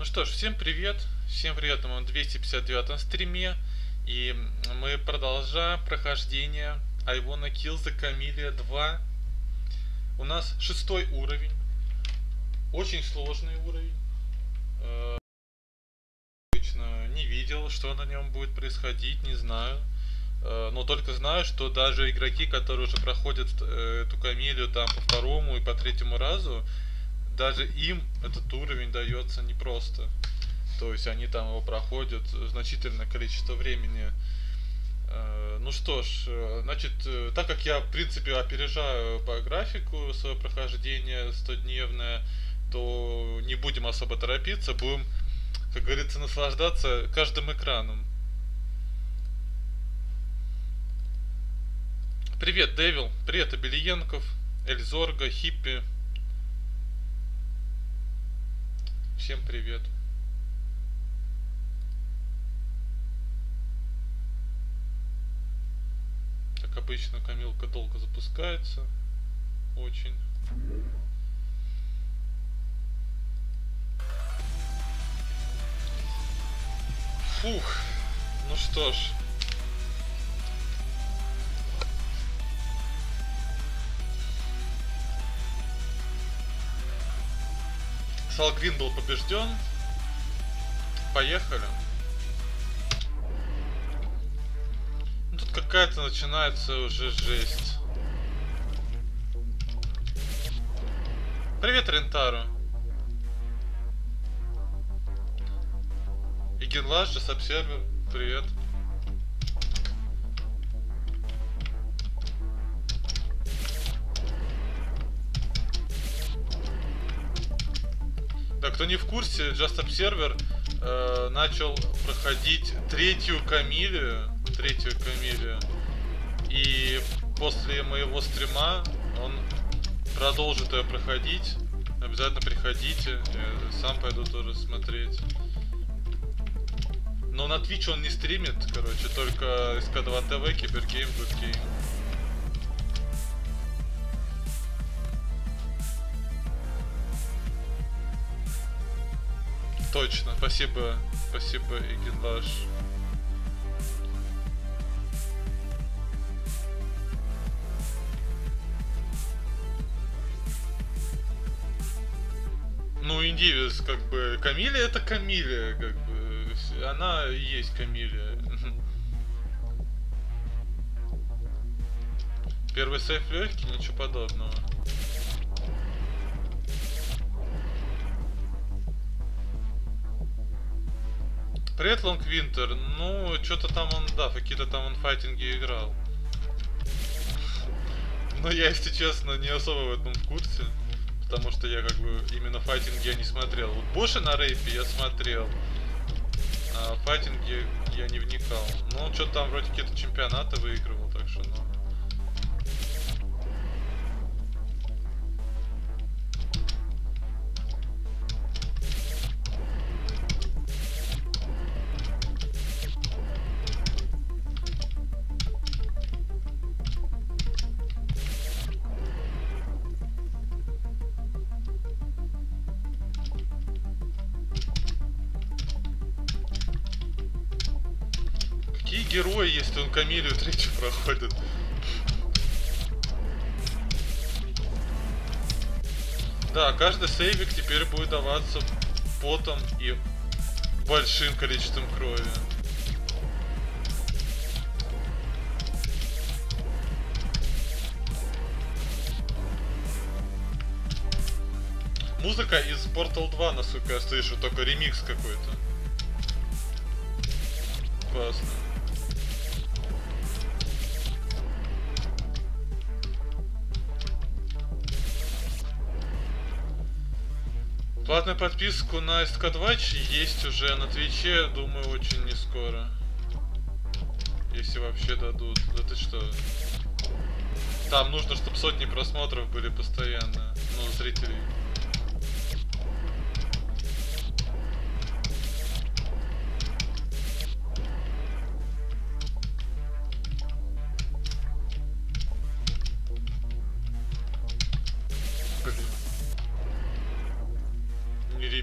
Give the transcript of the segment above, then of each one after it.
Что ж, всем привет на моем 259 стриме, и мы продолжаем прохождение I Wanna Kill the Camellia 2. У нас 6-й уровень, очень сложный уровень. Обычно не видел, что на нем будет происходить, не знаю. Но только знаю, что даже игроки, которые уже проходят эту камелию там по второму и по третьему разу, даже им этот уровень дается непросто. То есть они там его проходят значительное количество времени. Ну что ж, значит, так как я в принципе опережаю по графику свое прохождение 100-дневное, то не будем особо торопиться, будем, как говорится, наслаждаться каждым экраном. Привет, Дэвил, привет, Абелиенков, Эльзорга, Хиппи. Всем привет. Как обычно, камилка долго запускается. Очень. Фух. Ну что ж. Салгрин был побежден. Поехали. Ну, тут какая-то начинается уже жесть. Привет, Рентару. Игенлаш, Джессобсервер. Привет. Да, кто не в курсе, Just Observer начал проходить третью камелию. И после моего стрима он продолжит ее проходить. Обязательно приходите. Я сам пойду тоже смотреть. Но на Twitch он не стримит, короче, только СК2 ТВ, Кибергейм, Гудгейм. Точно, спасибо, Игенлаш. Ну, Индивис, как бы, Камилия это Камилия, как бы, она и есть Камилия. Первый сейф легкий, ничего подобного. Привет, Лонгвинтер. Ну, что-то там он, да, какие-то там он файтинги играл. Но я, если честно, не особо в этом в курсе. Потому что я как бы именно файтинги я не смотрел. Вот Боши на рейпе я смотрел. А файтинги я не вникал. Ну, он что-то там вроде какие-то чемпионаты выигрывал, так что, ну. Какие герои, если он камелию третью проходит? Да, каждый сейвик теперь будет даваться потом и большим количеством крови. Музыка из Portal 2, насколько я слышу, только ремикс какой-то. Классно. Платную подписку на СК2 есть уже на Твиче, думаю, очень не скоро. Если вообще дадут. Да ты что? Там нужно, чтобы сотни просмотров были постоянно. Ну, зрителей.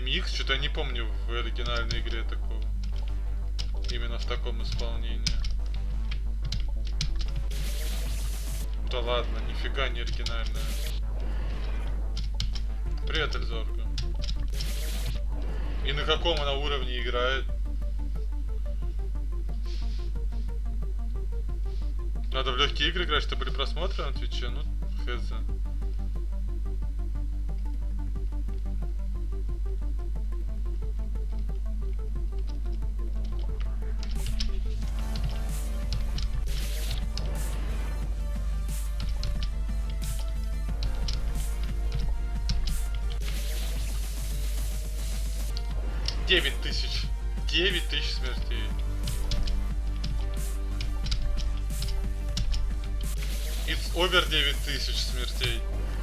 ремикс, что-то я не помню в оригинальной игре такого. Именно в таком исполнении. Да ладно, нифига не оригинальная. Привет, Эльзорка. И на каком она уровне играет? Надо в легкие игры играть, чтобы были просмотры на Твиче, ну хз. Девять тысяч смертей. It's over 9000 смертей.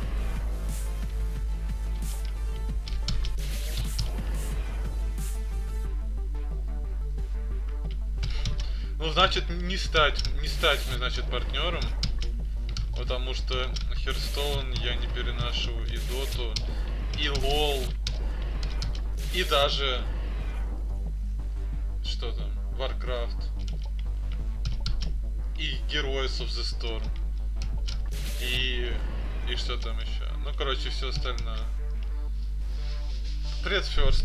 Ну, значит, не стать мне, значит, партнером. Потому что Hearthstone я не переношу, и Доту, и LOL, и даже... Что там? Warcraft. И Heroes of the Storm. И что там еще? Ну, короче, все остальное. Привет, First.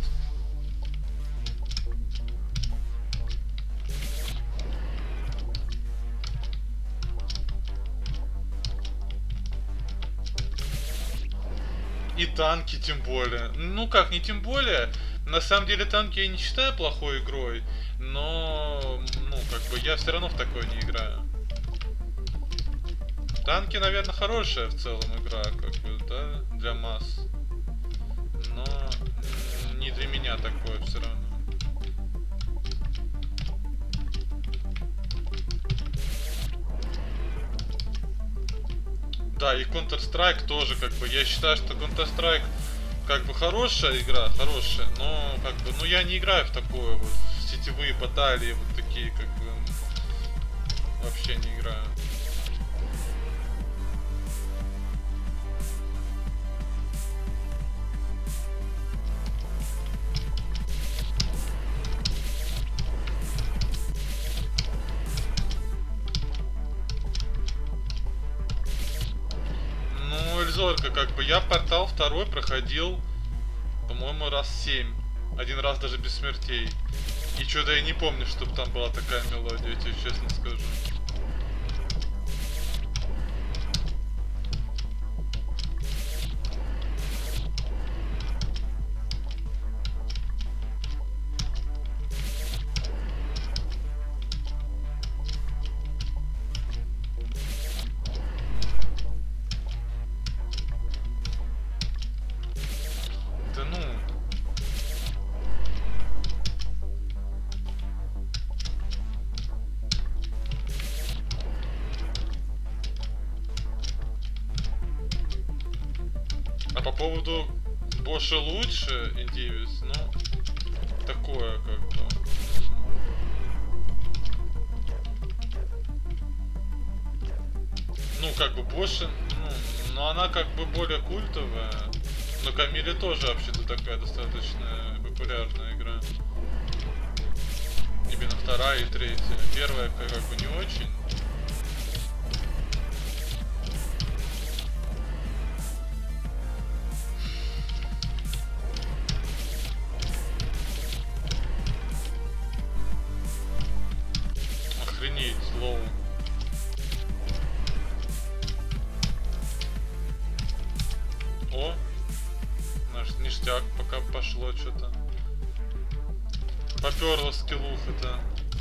И танки тем более. Ну как, не тем более. На самом деле танки я не считаю плохой игрой. Но, ну, как бы я все равно в такое не играю. Танки, наверное, хорошая в целом игра, как бы, да, для масс. Но не для меня такое все равно. Да, и Counter-Strike тоже, как бы, я считаю, что Counter-Strike, как бы, хорошая игра, хорошая, но, как бы, ну, я не играю в такое, вот, в сетевые баталии, вот такие, как бы, вообще не играю. Зорко, как бы, я портал 2 проходил, по-моему, раз 7. Один раз даже без смертей. И что-то я не помню, чтобы там была такая мелодия, я тебе честно скажу. По поводу Боша лучше, Индивис, ну, такое, как бы. Ну, как бы Боша, ну, но она как бы более культовая. Но Камиле тоже вообще-то такая достаточно популярная игра. Именно 2 и 3. Первая как бы не очень. Охренеть, лоу. О, наш ништяк пока пошло что-то. Попёрло скиллуха-то.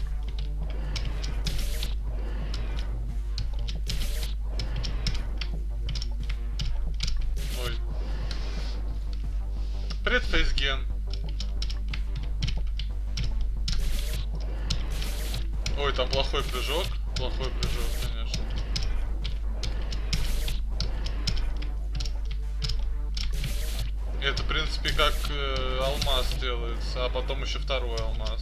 Ой. Привет, Фейсген. Ой, там плохой прыжок, конечно. Это, в принципе, как алмаз делается, а потом еще 2-й алмаз.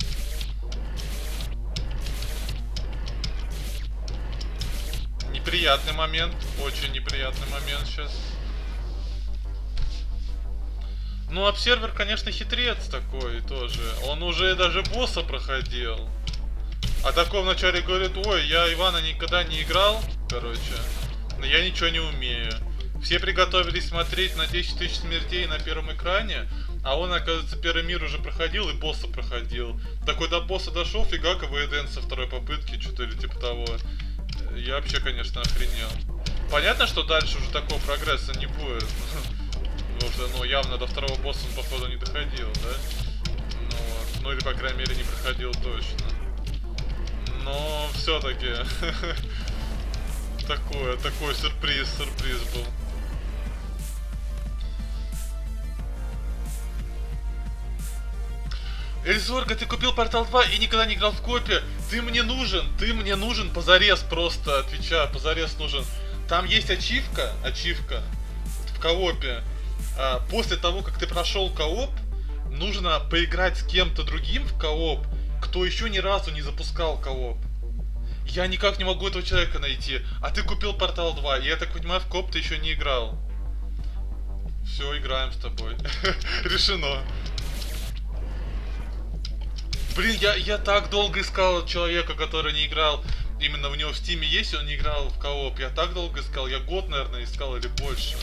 Неприятный момент, очень неприятный момент сейчас. Ну, обсервер, конечно, хитрец такой тоже. Он уже даже босса проходил. А такой вначале говорит: ой, я Ивана никогда не играл, короче, но я ничего не умею. Все приготовились смотреть на 10 тысяч смертей на первом экране, а он, оказывается, первый мир уже проходил и босса проходил. Такой до босса дошел, фига, КВДН со второй попытки, что-то или типа того. Я вообще, конечно, охренел. Понятно, что дальше уже такого прогресса не будет. Потому что, ну, явно до второго босса он, походу, не доходил, да? Ну, вот. Ну, или, по крайней мере, не проходил точно. Но все-таки такой сюрприз был. Эльзорга, ты купил Портал 2 и никогда не играл в копе. Ты мне нужен позарез, просто отвечаю, позарез нужен. Там есть ачивка в коопе. После того, как ты прошел кооп, нужно поиграть с кем-то другим в кооп, кто еще ни разу не запускал кооп. Я никак не могу этого человека найти. А ты купил Портал 2, и я так понимаю, в кооп ты еще не играл. Все, играем с тобой. Решено. Блин, я так долго искал человека, который не играл. Именно у него в стиме есть, он не играл в кооп. Я так долго искал, я год, наверное, искал или больше.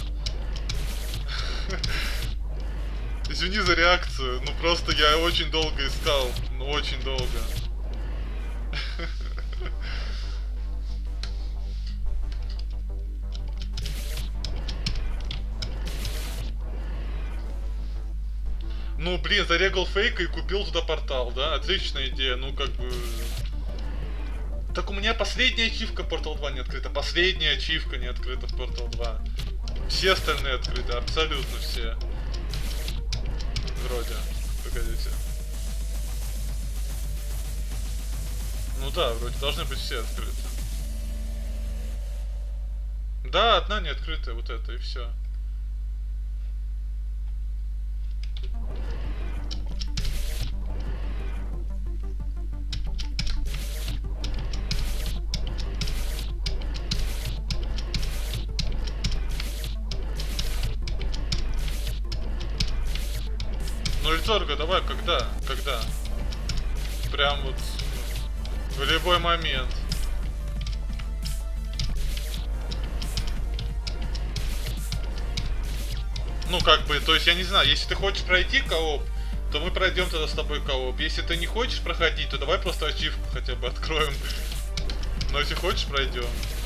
Извини за реакцию, ну просто я очень долго искал. Ну очень долго. Ну, блин, зарегал фейка и купил туда портал, да? Отличная идея, ну как бы... Так у меня последняя ачивка Portal 2 не открыта. Последняя ачивка не открыта в Portal 2. Все остальные открыты, абсолютно все. Вроде. Погодите. Ну да, вроде должны быть все открыты. Да, одна не открытая, вот это, и все. Ну, Эльзорга, давай, когда? Прям вот в любой момент. Ну, как бы, то есть, я не знаю, если ты хочешь пройти кооп, то мы пройдем тогда с тобой кооп. Если ты не хочешь проходить, то давай просто ачивку хотя бы откроем. Но если хочешь, пройдем.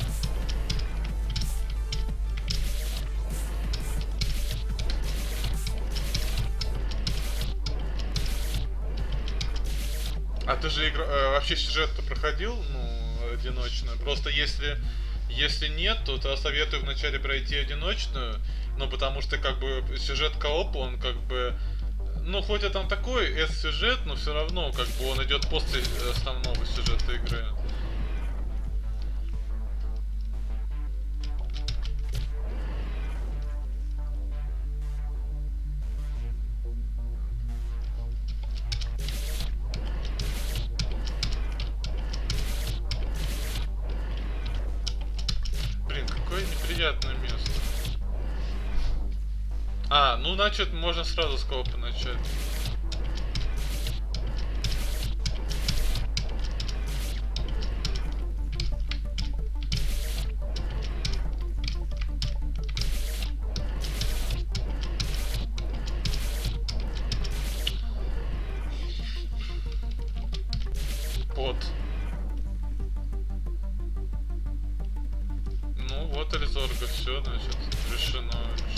А ты же вообще сюжет-то проходил, ну, одиночную? Просто если нет, то я советую вначале пройти одиночную, ну, потому что, как бы, сюжет коопа, он, как бы, ну, хоть и там такой S-сюжет, но все равно, как бы, он идет после основного сюжета игры. Неприятное место. Ну значит можно сразу с коопа начать. Вот. Ну вот Эльзорга, все, значит, решено.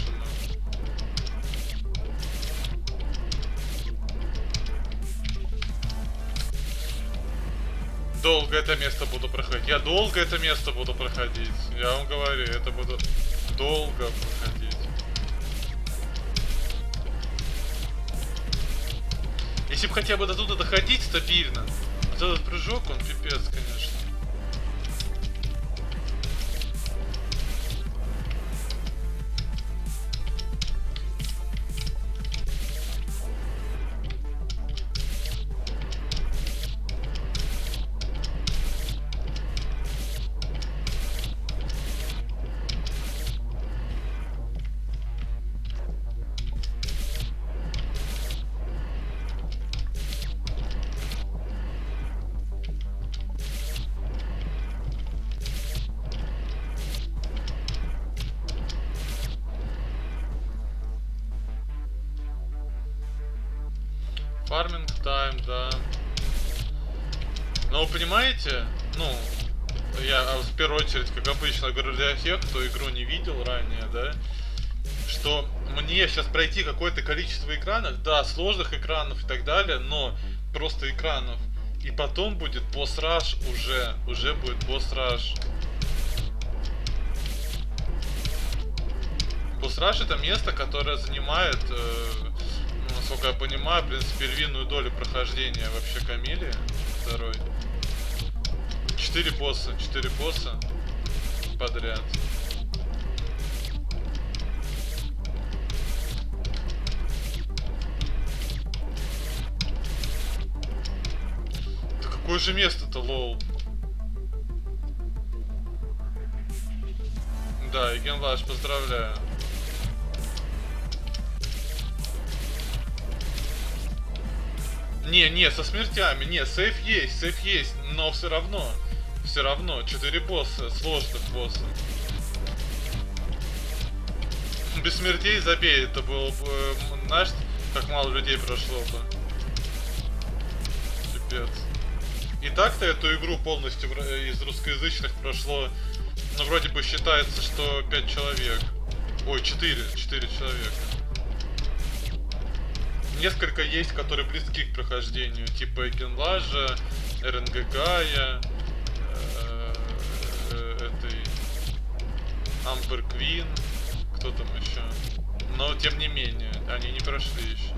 Долго это место буду проходить. Я долго это место буду проходить. Я вам говорю, это буду долго проходить. Если бы хотя бы до туда доходить стабильно. Вот этот прыжок, он пипец, конечно. Farming Time, да. Но вы понимаете, ну, я в первую очередь, как обычно, говорю для тех, кто игру не видел ранее, да, что мне сейчас пройти какое-то количество экранов, да, сложных экранов и так далее, но просто экранов, и потом будет босс-раш уже будет босс-раш. Босс-раш это место, которое занимает, насколько я понимаю, в принципе, львиную долю прохождения вообще Камелии второй. 4 босса подряд. Да какое же место-то, лол? Да, и Генлаш, поздравляю. Не, со смертями, не, сейф есть, но все равно, 4 босса, сложных босса. Без смертей забей, это было бы, знаешь, как мало людей прошло бы. Пипец. И так-то эту игру полностью из русскоязычных прошло, ну, вроде бы считается, что 5 человек. Ой, 4 человека. Несколько есть, которые близки к прохождению, типа Генлажа, РНГГая, этой Амбер Квин, кто там еще. Но тем не менее, они не прошли еще.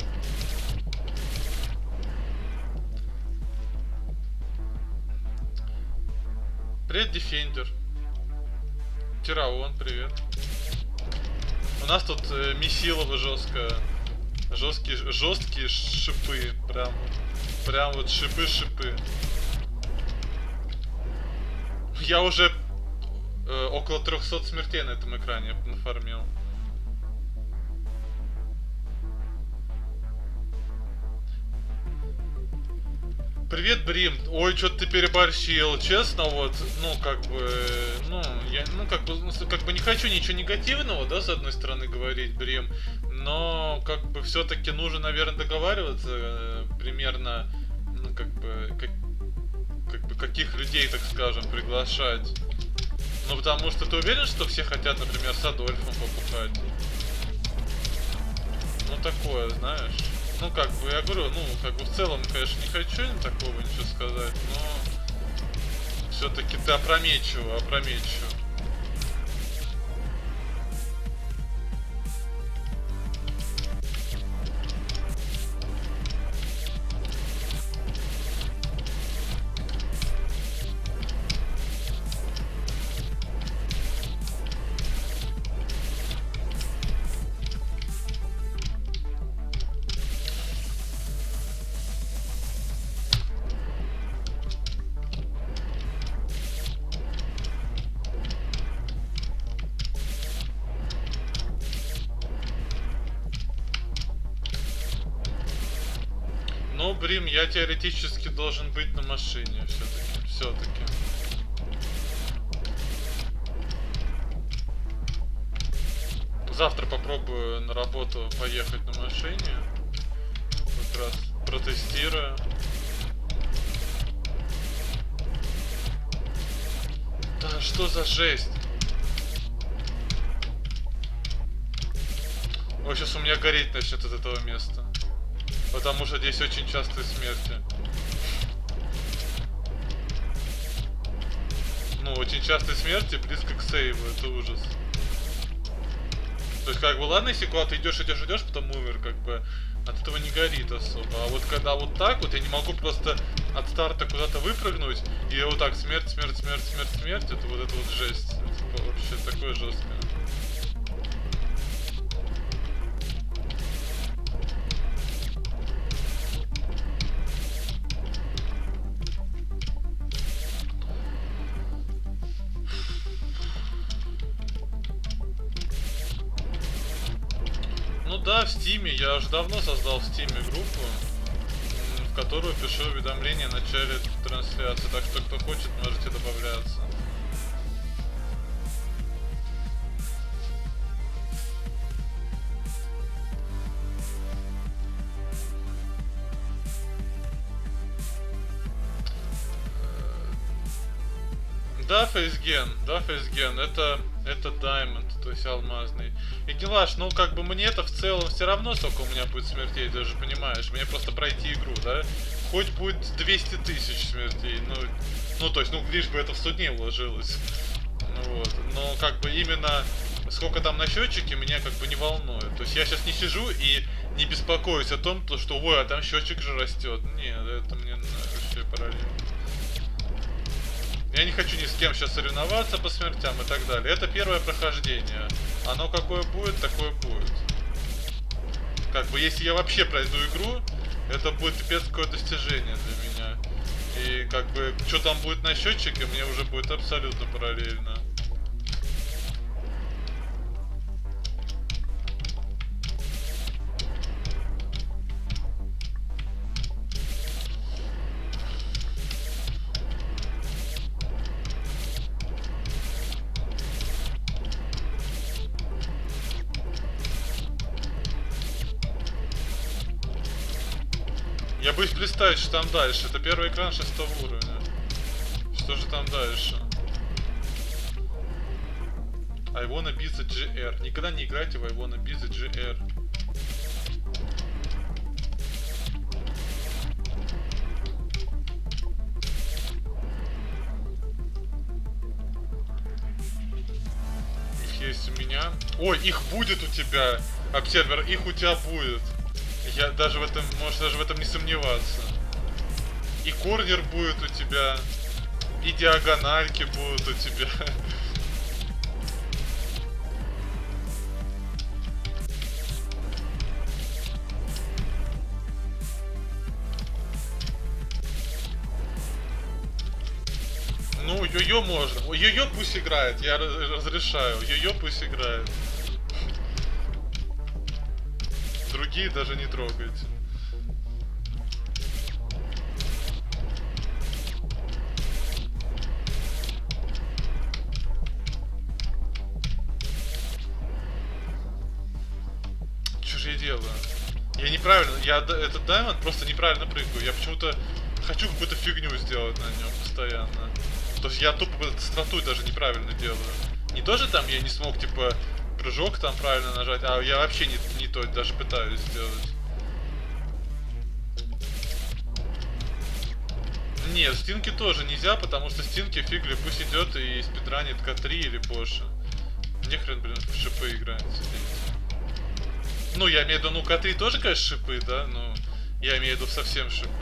Привет, Дефендер. Тираон, привет. У нас тут месилово жесткое. Жесткие шипы, прям вот шипы. Я уже около 300 смертей на этом экране нафармил. Привет, Брим. Ой, что-то ты переборщил. Честно, вот, ну, как бы, я как бы не хочу ничего негативного, да, с одной стороны говорить, Брим, но, как бы, все-таки нужно, наверное, договариваться примерно, ну, как бы, каких людей, так скажем, приглашать. Ну, потому что ты уверен, что все хотят, например, с Адольфом побухать? Ну, такое, знаешь. Ну, как бы, я говорю, ну, как бы в целом, конечно, не хочу такого ничего сказать, но все-таки ты опрометчиво. Ну, Брим, я теоретически должен быть на машине все-таки. Завтра попробую на работу поехать на машине. Как раз протестирую. Да что за жесть? Ой, сейчас у меня гореть начнет от этого места. Потому что здесь очень частые смерти. Ну, очень частые смерти близко к сейву, это ужас. То есть, как бы, ладно, если куда-то идешь, потом умер, как бы, от этого не горит особо. А вот когда вот так вот, я не могу просто от старта куда-то выпрыгнуть, и вот так смерть, это вот жесть. Это вообще такое жесткое. Ну да, в Стиме. Я уже давно создал в Стиме группу, в которую пишу уведомления в начале трансляции. Так что, кто хочет, можете добавляться. Да, фейсген, это diamond, то есть алмазный. И Гелаш, ну как бы мне это в целом все равно, сколько у меня будет смертей, ты же понимаешь. Мне просто пройти игру, да? Хоть будет 200 тысяч смертей, ну то есть, ну лишь бы это в 100 дней уложилось. Ну, вот. Но как бы именно сколько там на счетчике меня как бы не волнует. То есть я сейчас не сижу и не беспокоюсь о том, что ой, а там счетчик же растет. Нет, это мне вообще параллельно. Я не хочу ни с кем сейчас соревноваться по смертям и так далее. Это первое прохождение. Оно какое будет, такое будет. Как бы если я вообще пройду игру, это будет пипец какое достижение для меня. И как бы что там будет на счетчике, мне уже будет абсолютно параллельно. Я боюсь представить, что там дальше. Это первый экран 6-го уровня. Что же там дальше? I wanna be the GR. Никогда не играйте в I wanna be the GR. Их есть у меня. Ой, их будет у тебя, обсервер, их у тебя будет. Я даже в этом, можешь даже в этом не сомневаться. И корнер будет у тебя, и диагональки будут у тебя. Ну, йо-йо можно. Йо-йо пусть играет, я разрешаю. Йо-йо пусть играет. Другие даже не трогайте. Что же я делаю? Я неправильно, я этот даймонд просто неправильно прыгаю. Я почему-то хочу какую-то фигню сделать на нем постоянно. То есть я тупо страту даже неправильно делаю. Не то же там я не смог, типа, прыжок там правильно нажать, а я вообще не то даже пытаюсь сделать. Нет, стинки тоже нельзя, потому что стинки фигли пусть идет и спидранит К3 или позже. Не хрен, блин, в шипы играет сидеть. Ну, я имею в виду, ну, К3 тоже, конечно, шипы, да, но я имею в виду совсем шипы.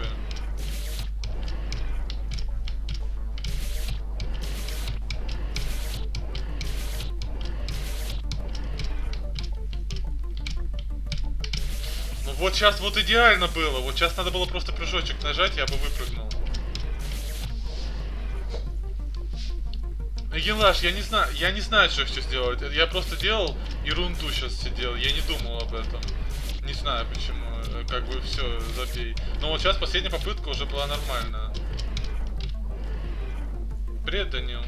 Ну, вот сейчас вот идеально было. Вот сейчас надо было просто прыжочек нажать, я бы выпрыгнул. Елаш, я не знаю, что сейчас сделать. Я просто делал ерунду сейчас сидел, я не думал об этом. Не знаю почему, как бы все, забей. Но вот сейчас последняя попытка уже была нормальная. Привет, Данил.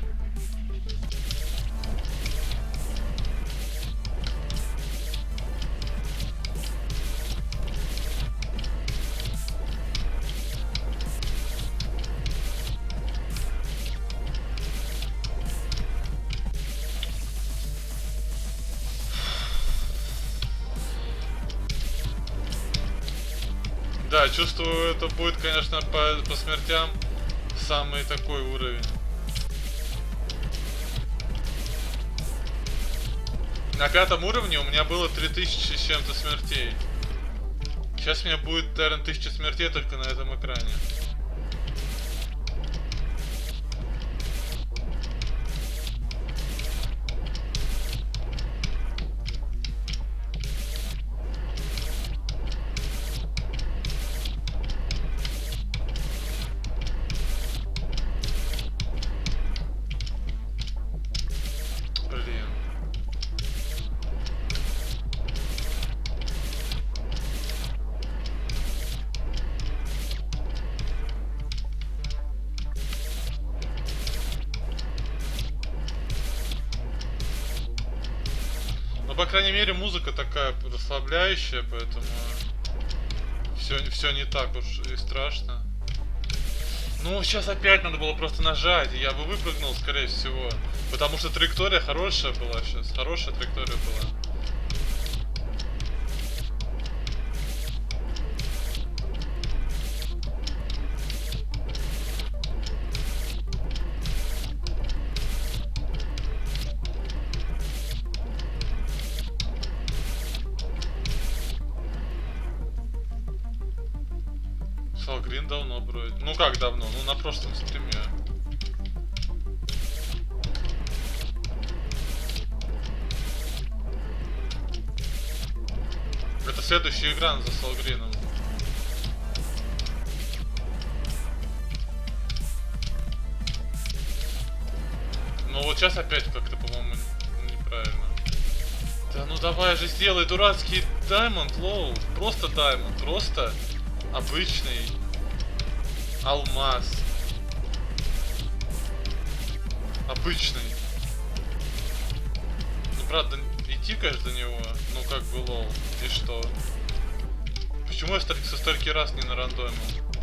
Да, чувствую, это будет, конечно, по смертям самый такой уровень. На 5-м уровне у меня было 3000 с чем-то смертей. Сейчас у меня будет, наверное, 1000 смертей только на этом экране. По крайней мере, музыка такая расслабляющая, поэтому все не так уж и страшно. Ну, сейчас опять надо было просто нажать, и я бы выпрыгнул, скорее всего. Потому что траектория хорошая была сейчас. Хорошая траектория была. Салгрин давно вроде. Ну как давно? Ну на прошлом стриме. Это следующая игра за Салгрином. Ну вот сейчас опять как-то, по-моему, неправильно. Да ну давай же сделай дурацкий даймонд, лоу. Просто даймонд, просто обычный алмаз. Обычный. Ну правда, идти, конечно, до него. Ну как бы лоу. И что? Почему я со столько раз не нарандомил?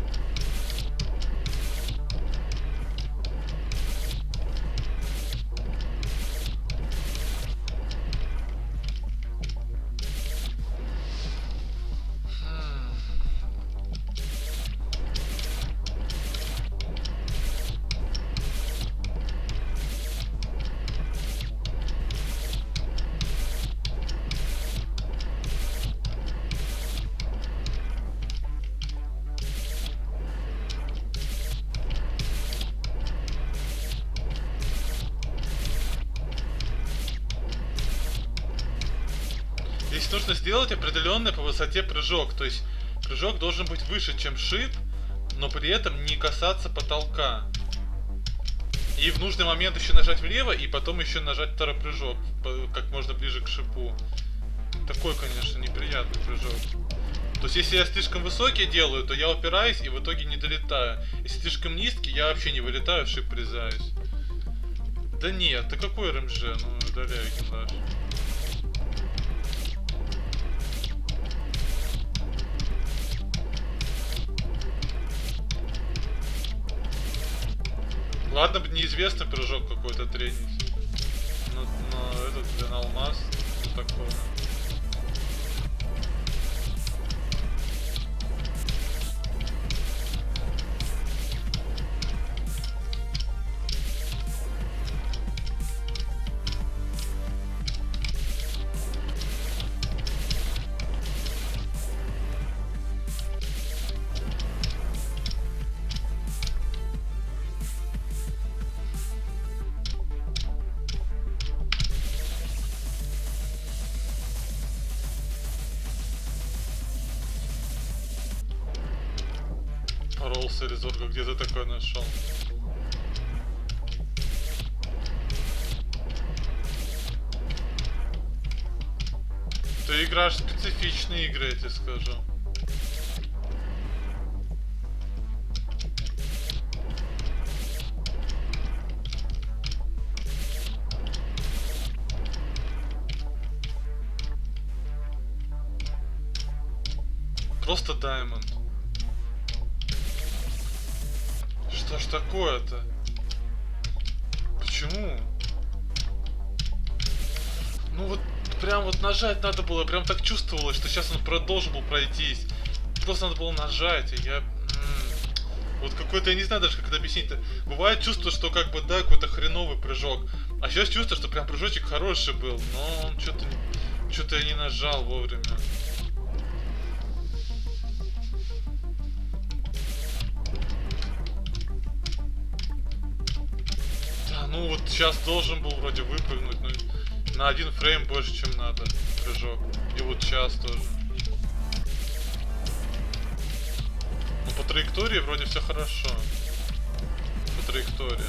Здесь нужно сделать определенный по высоте прыжок. То есть прыжок должен быть выше, чем шип, но при этом не касаться потолка. И в нужный момент еще нажать влево, и потом еще нажать второй прыжок, как можно ближе к шипу. Такой, конечно, неприятный прыжок. То есть если я слишком высокий делаю, то я упираюсь и в итоге не долетаю. Если слишком низкий, я вообще не вылетаю, в шип врезаюсь. Да нет, ты какой РМЖ? Ну, удаляй гимнаж. Ладно бы неизвестный прыжок какой-то тренить. Но этот, блин, алмаз, ну такое. Роллс или Зорга, где ты такой нашел? Ты играешь в специфичные игры, я тебе скажу. Просто Diamond. Что ж такое-то? Почему? Ну вот прям вот нажать надо было, прям так чувствовалось, что сейчас он должен был пройтись. Просто надо было нажать, и я... Вот какой-то, я не знаю даже, как это объяснить-то. Бывает чувство, что как бы, да, какой-то хреновый прыжок. А сейчас чувство, что прям прыжочек хороший был, но он что-то я не нажал вовремя. Ну вот сейчас должен был вроде выпрыгнуть, но на 1 фрейм больше, чем надо прыжок. И вот сейчас тоже. Ну по траектории вроде все хорошо. По траектории.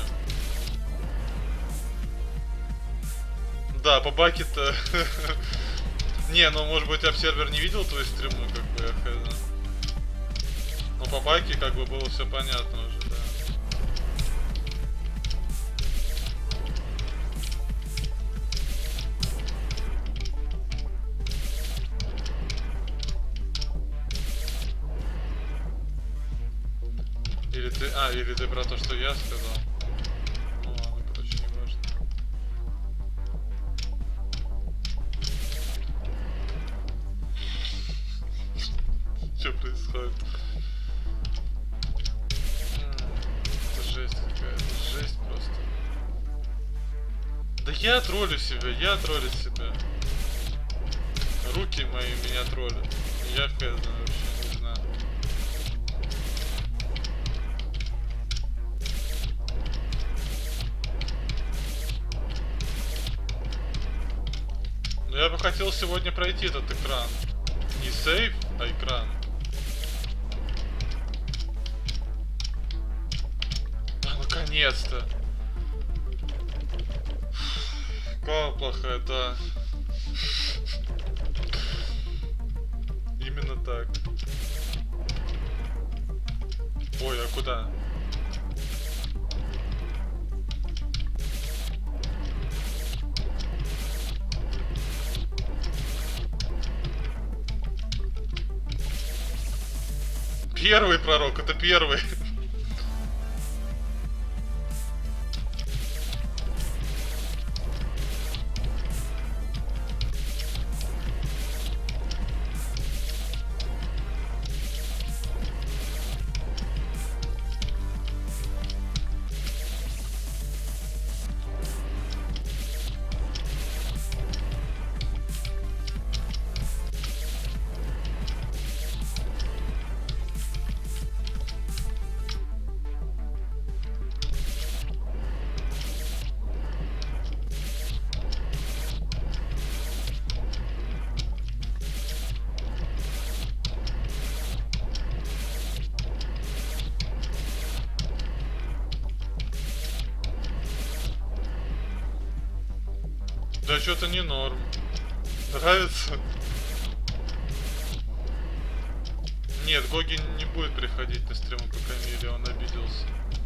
Да, по баке-то... Не, ну может быть обсервер не видел твою стриму, как бы я хз. Но по баке как бы было все понятно уже, да. Или ты... А, или ты про то, что я сказал. Ну ладно, короче, не важно. Что происходит? Это жесть какая-то, жесть просто. Да я троллю себя. Руки мои меня троллят. Я хз вообще не знаю. Но я бы хотел сегодня пройти этот экран. Не сейф, а экран. Наконец-то. Какая плохая, да. Именно так. Ой, а куда? Первый пророк, это первый. Да что-то не норм. Нравится? Нет, Гоги не будет приходить на стрим по Камиле, он обиделся.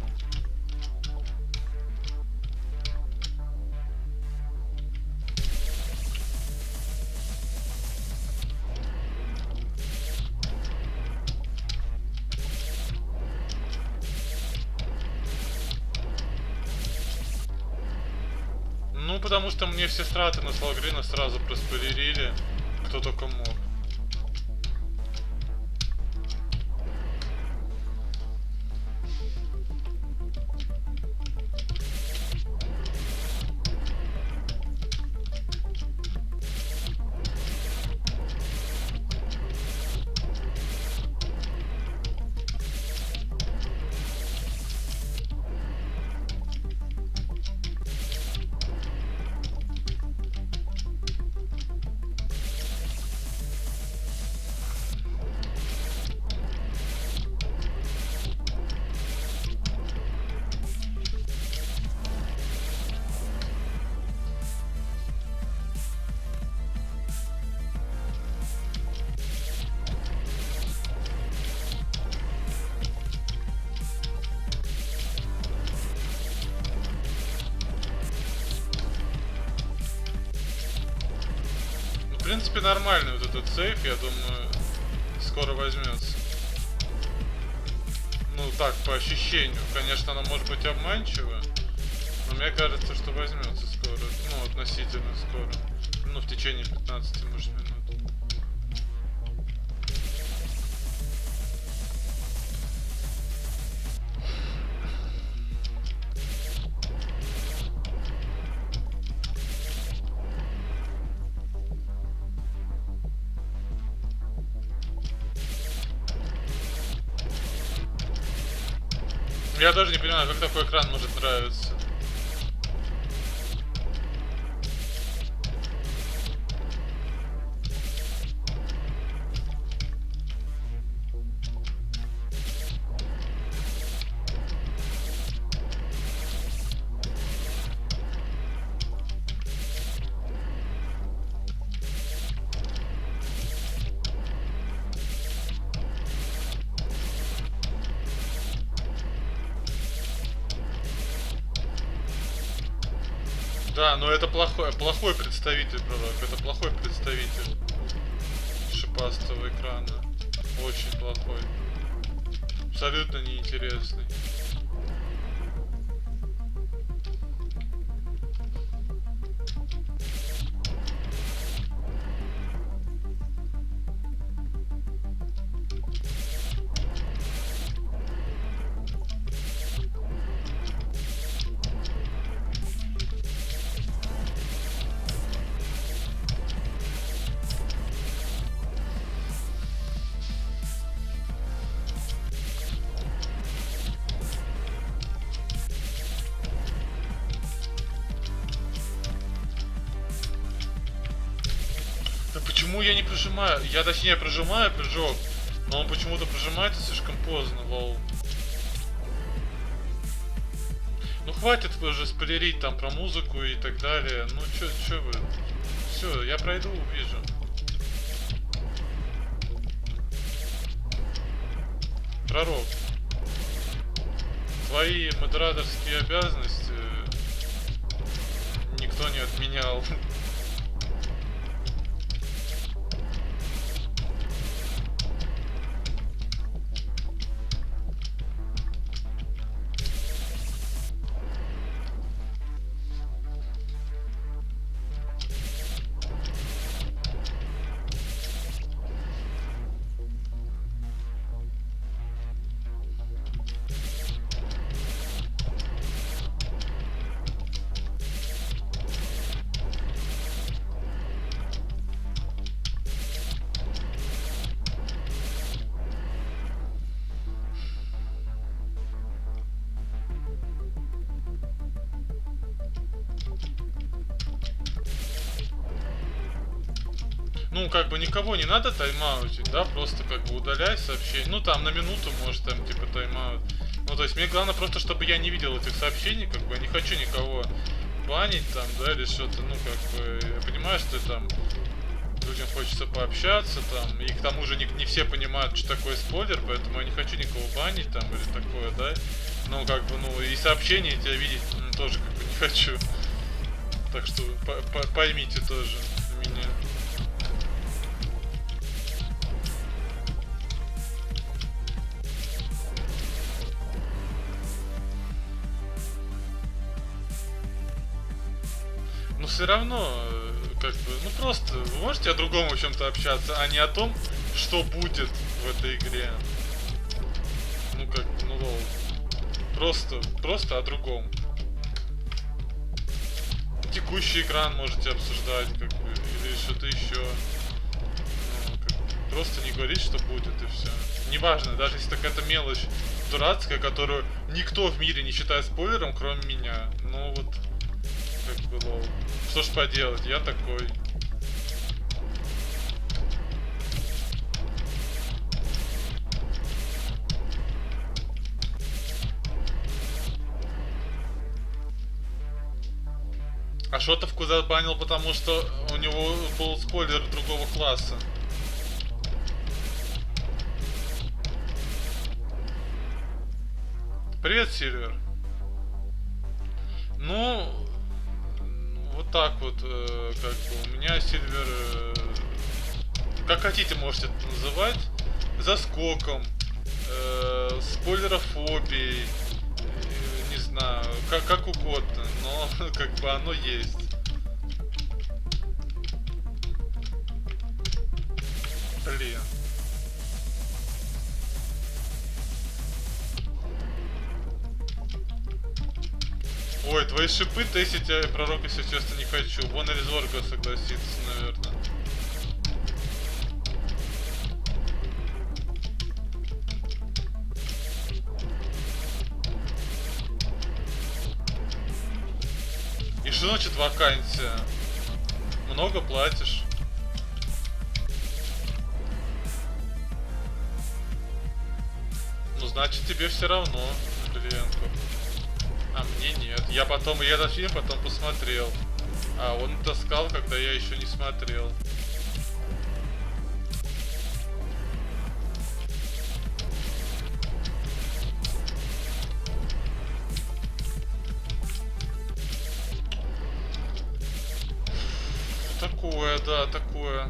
Ну, потому что мне все страты на Славгрина сразу проспойлерили, кто только мог. В принципе, нормальный вот этот сейф, я думаю, скоро возьмется. Ну так, по ощущению. Конечно, оно может быть обманчиво, но мне кажется, что возьмется скоро. Ну, относительно скоро. Ну, в течение 15, может, минут. Я даже не понимаю, как такой экран может нравиться. Да, но это плохой представитель, пророк. Это плохой представитель шипастого экрана. Очень плохой. Абсолютно неинтересный. Да почему я не прожимаю? Я точнее прожимаю прыжок, но он почему-то прожимается слишком поздно, лол. Ну хватит уже спойлерить там про музыку и так далее. Ну чё вы? Все, я пройду, увижу. Пророк. Твои модераторские обязанности никто не отменял. Ну, как бы никого не надо тайм-аутить, да, просто как бы удалять сообщение. Ну, там на минуту, может, там, типа, тайм-аут. Ну, то есть мне главное просто, чтобы я не видел этих сообщений, как бы, я не хочу никого банить там, да, или что-то, ну, как бы, я понимаю, что там людям хочется пообщаться, там, и к тому же не все понимают, что такое спойлер, поэтому я не хочу никого банить, там, или такое, да. Ну, как бы, ну, и сообщения тебя видеть тоже, как бы, не хочу. Так что поймите тоже меня. Но все равно, как бы, ну просто, вы можете о другом о чем-то общаться, а не о том, что будет в этой игре. Ну как бы, ну лол. Просто о другом. Текущий экран можете обсуждать, как бы, или что-то еще. Ну, как бы, просто не говорить, что будет, и все. Неважно, даже если какая-то мелочь дурацкая, которую никто в мире не считает спойлером, кроме меня. Ну вот, как бы, лол. Что ж поделать, я такой. А Шотов куда банил, потому что у него был спойлер другого класса. Привет, Сильвер. Ну, вот так вот, как бы, у меня Сильвер, как хотите можете это называть, заскоком, спойлерофобией, не знаю, как угодно, но как бы оно есть. Блин. Ой, твои шипы тестить я пророк, если честно, не хочу. Вон и Резорга согласится, наверное. И что значит вакансия? Много платишь? Ну значит тебе все равно, Кириенко. А мне нет. Я этот фильм потом посмотрел. А он таскал, когда я еще не смотрел. Такое, да, такое.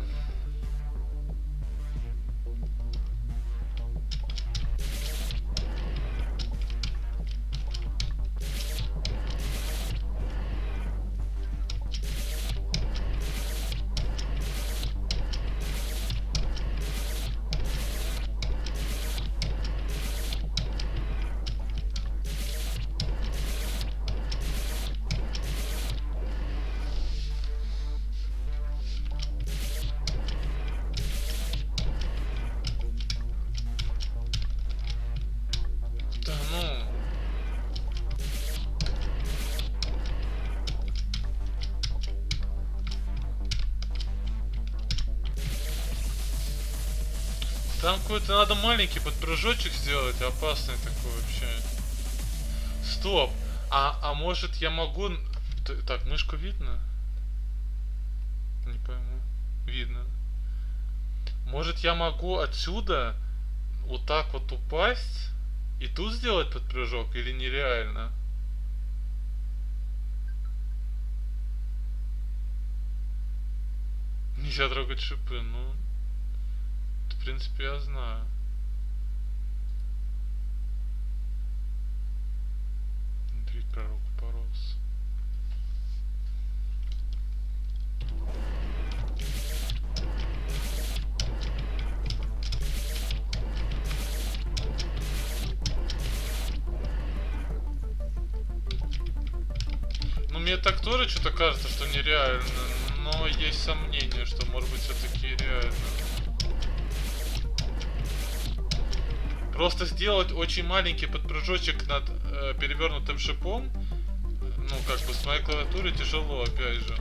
Там какой-то надо маленький подпрыжочек сделать, опасный такой вообще. Стоп. А может я могу... Так, мышку видно? Не пойму. Видно. Может я могу отсюда вот так вот упасть и тут сделать подпрыжок или нереально? Нельзя трогать шипы, ну... В принципе, я знаю. Медведь пророк упоролся. Ну, мне так тоже что-то кажется, что нереально. Но есть сомнение, что может быть все-таки реально. Просто сделать очень маленький подпрыжочек над перевернутым шипом, ну, как бы с моей клавиатуры тяжело, опять же.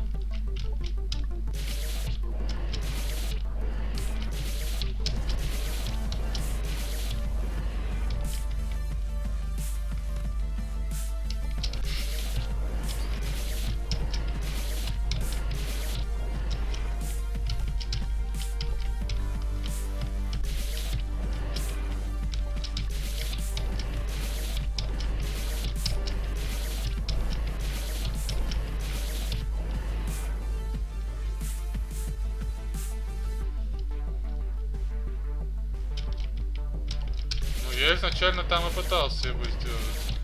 Я изначально там и пытался его сделать.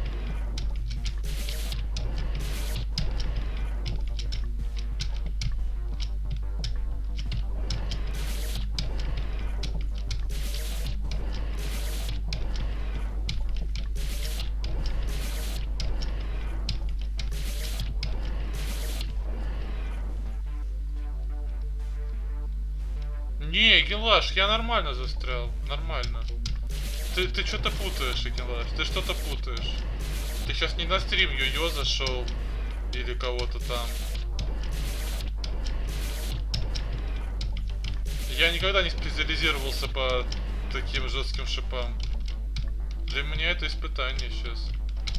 Не, Гелаш, я нормально застрял, нормально. Ты что-то путаешь, Игелаш, ты что-то путаешь. Ты сейчас не на стрим Йо-Йо зашел или кого-то там. Я никогда не специализировался по таким жестким шипам. Для меня это испытание сейчас.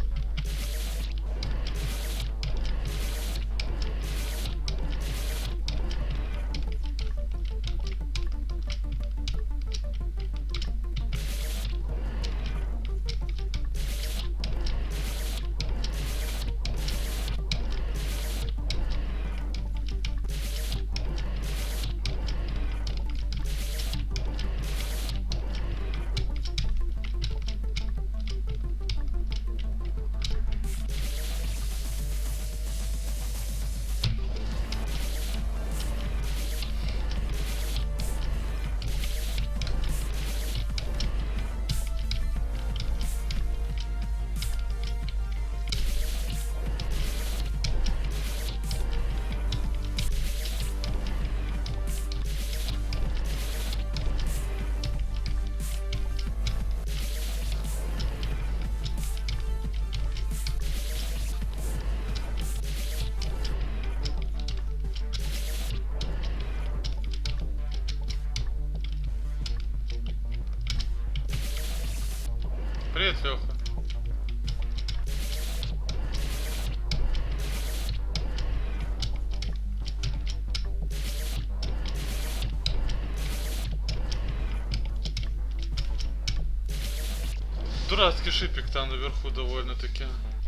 Привет, Леха. Дурацкий шипик там наверху довольно-таки.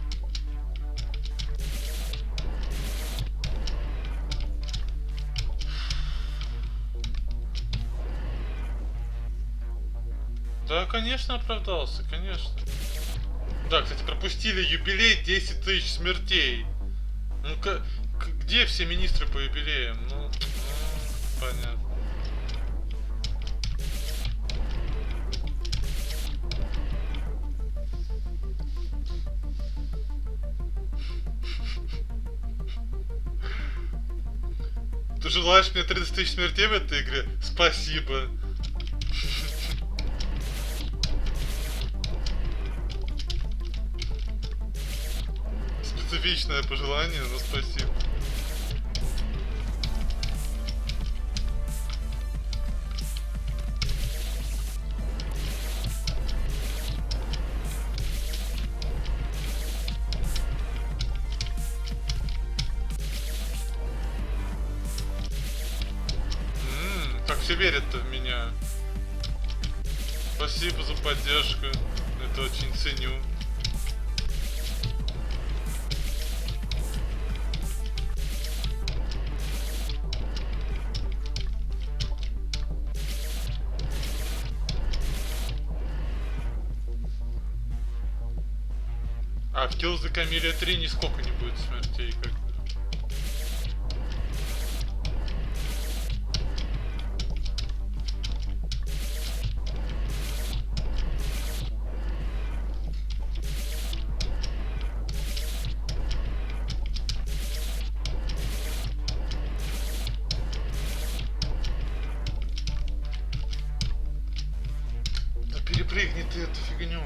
Да, конечно, оправдался, конечно. Да, кстати, пропустили юбилей 10 тысяч смертей. Ну-ка, где все министры по юбилеям? Ну, понятно. Ты желаешь мне 30 тысяч смертей в этой игре? Спасибо. Специфичное пожелание, но спасибо. все верят-то в меня. Спасибо за поддержку. Это очень ценю. А в Kill the Camellia 3 нисколько не будет смертей, как бы. Да перепрыгни ты эту фигню.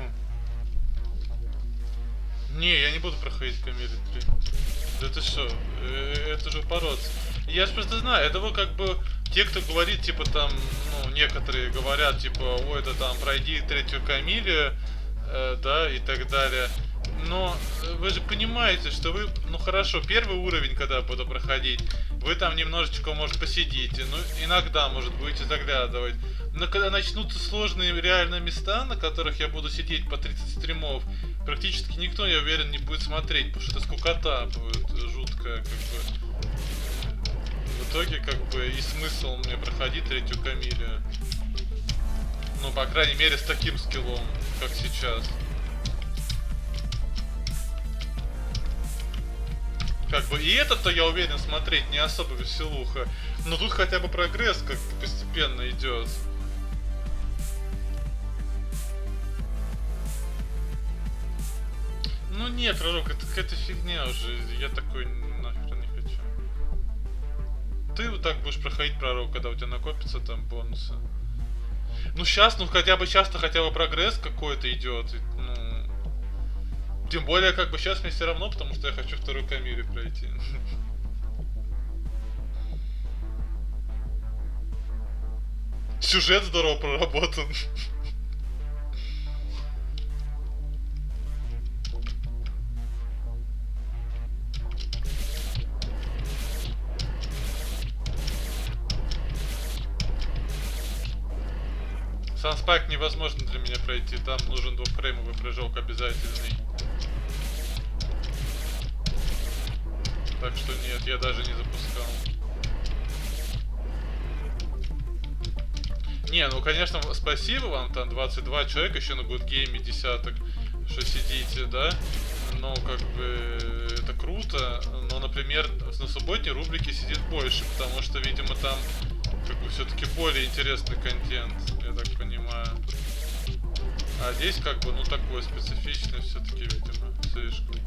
Не, я не буду проходить Камелия 3. Да ты что? Это же упороться. Я ж просто знаю, это вот как бы те, кто говорит, типа там, ну, некоторые говорят, типа, ой, это там пройди третью Камелию, да, и так далее. Но вы же понимаете, что вы, ну хорошо, первый уровень, когда буду проходить, вы там немножечко, может, посидите, ну, иногда, может, будете заглядывать. Но когда начнутся сложные реальные места, на которых я буду сидеть по 30 стримов, практически никто, я уверен, не будет смотреть, потому что это скукота будет жуткая, как бы. В итоге, как бы, и смысл мне проходить третью Камелию. Ну, по крайней мере, с таким скиллом, как сейчас. Как бы, и это-то, я уверен, смотреть не особо веселуха. Но тут хотя бы прогресс как бы постепенно идет. Ну нет, пророк, это какая-то фигня уже. Я такой нахер не хочу. Ты вот так будешь проходить, пророк, когда у тебя накопятся там бонусы. Ну сейчас, ну хотя бы сейчас-то хотя бы прогресс какой-то идет. Ну, тем более, как бы сейчас мне все равно, потому что я хочу вторую Камелию пройти. Сюжет здорово проработан. Санспайк невозможно для меня пройти, там нужен двухфреймовый прыжок обязательный. Так что нет, я даже не запускал. Не, ну конечно, спасибо вам, там 22 человека еще на Гудгейме десяток, что сидите, да? Но как бы это круто, но, например, на субботней рубрике сидит больше, потому что, видимо, там как бы все-таки более интересный контент, я так понимаю. А здесь как бы, ну, такой специфичный все-таки, видимо, слишком.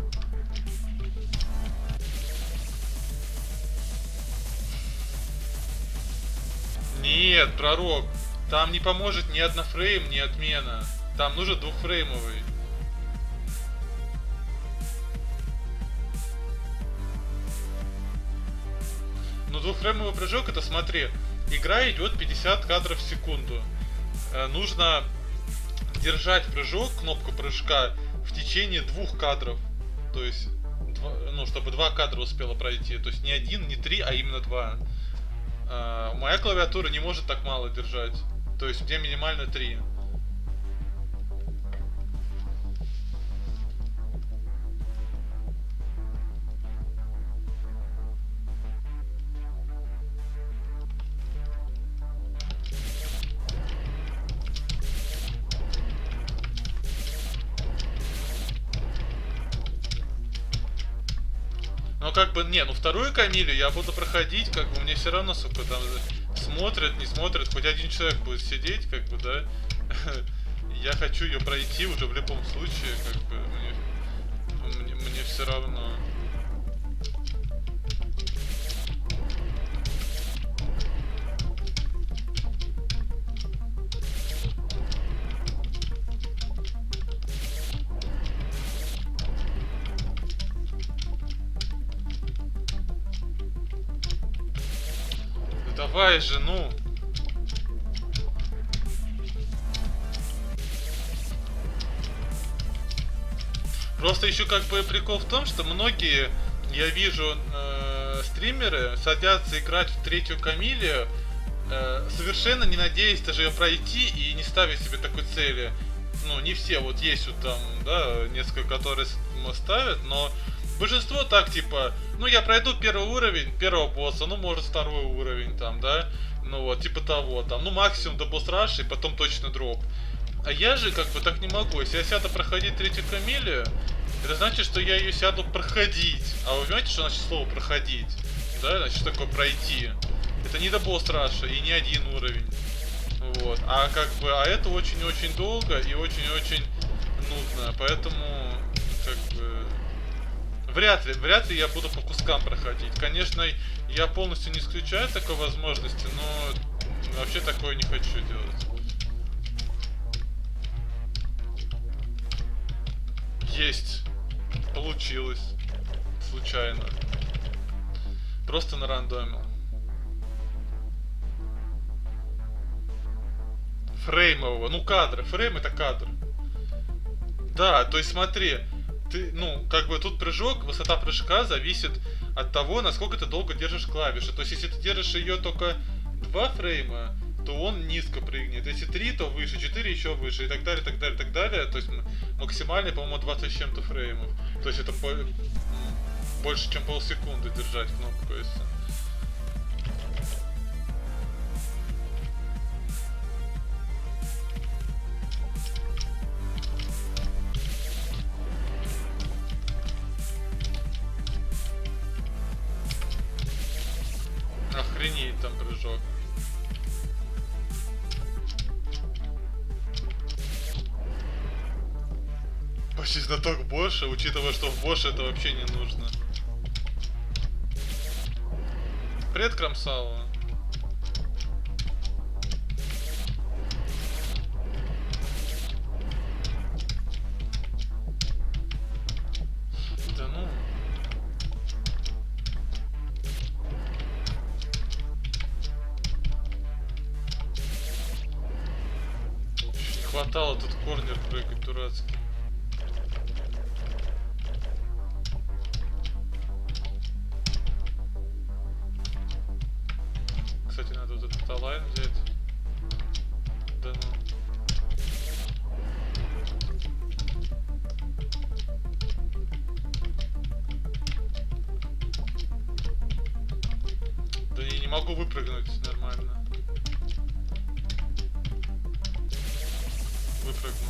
Нет, пророк, там не поможет ни однофрейм, ни отмена. Там нужен двухфреймовый. Ну, двухфреймовый прыжок, это смотри, игра идет 50 кадров в секунду. Нужно держать прыжок, кнопку прыжка, в течение 2 кадров. То есть, ну, чтобы 2 кадра успело пройти. То есть не 1, не 3, а именно 2. Моя клавиатура не может так мало держать. То есть где минимально 3. Ну как бы, не, ну вторую Камелию я буду проходить, как бы мне все равно, сука, там смотрят, не смотрят, хоть один человек будет сидеть, как бы, да. Я хочу ее пройти уже в любом случае, как бы, мне все равно. Давай же, ну. Просто еще как бы прикол в том, что многие, я вижу, стримеры садятся играть в третью Камелию совершенно не надеясь даже ее пройти и не ставя себе такой цели. Ну, не все, вот есть вот там, да, несколько, которые ставят, но большинство так, типа, ну, я пройду первый уровень, первого босса, ну, может, второй уровень, там, да, ну, вот, типа того, там, ну, максимум до босс-раш, и потом точно дроп. А я же, как бы, так не могу. Если я сяду проходить третью камелию, это значит, что я ее сяду проходить. А вы понимаете, что значит слово проходить? Да, значит, что такое пройти? Это не до босс-раша и не один уровень. Вот. А как бы, а это очень-очень долго и очень-очень нудно. Поэтому, как бы, вряд ли я буду по кускам проходить. Конечно, я полностью не исключаю такой возможности, но вообще такое не хочу делать. Есть. Получилось. Случайно. Просто на рандоме. Фреймового. Ну, кадр. Фрейм это кадр. Да, то есть смотри. Ты, ну, как бы тут прыжок, высота прыжка зависит от того, насколько ты долго держишь клавиши. То есть, если ты держишь ее только 2 фрейма, то он низко прыгнет. Если 3, то выше, 4 еще выше, и так далее, так далее, так далее. То есть максимальный, по-моему, 20 с чем-то фреймов. То есть это больше, чем полсекунды держать кнопку, если. Охренеть там прыжок. Почти знаток Боша, учитывая, что в Боше это вообще не нужно. Привет, Крамсава. Да ну. Не хватало тут корнер прыгать дурацкий. Кстати, надо вот этот алайн взять. Да ну. Да я не могу выпрыгнуть нормально. Выпрыгнул.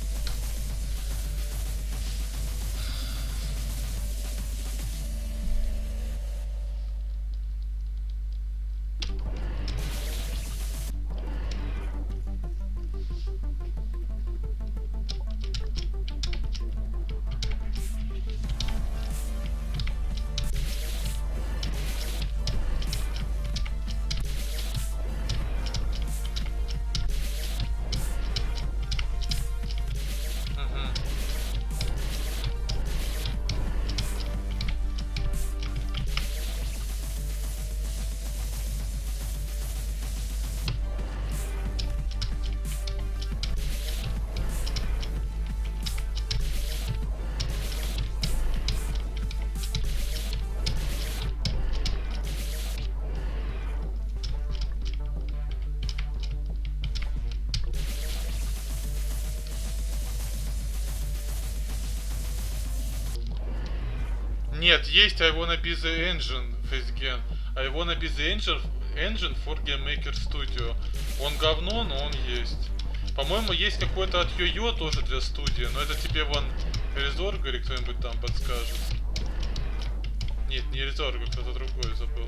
Нет, есть I wanna be the engine FaceGen. I wanna be the engine for Game Maker Studio. Он говно, но он есть. По-моему, есть какой-то от Йо-Йо тоже для студии, но это тебе вон Резорга или кто-нибудь там подскажет. Нет, не Резорга, кто-то другой забыл.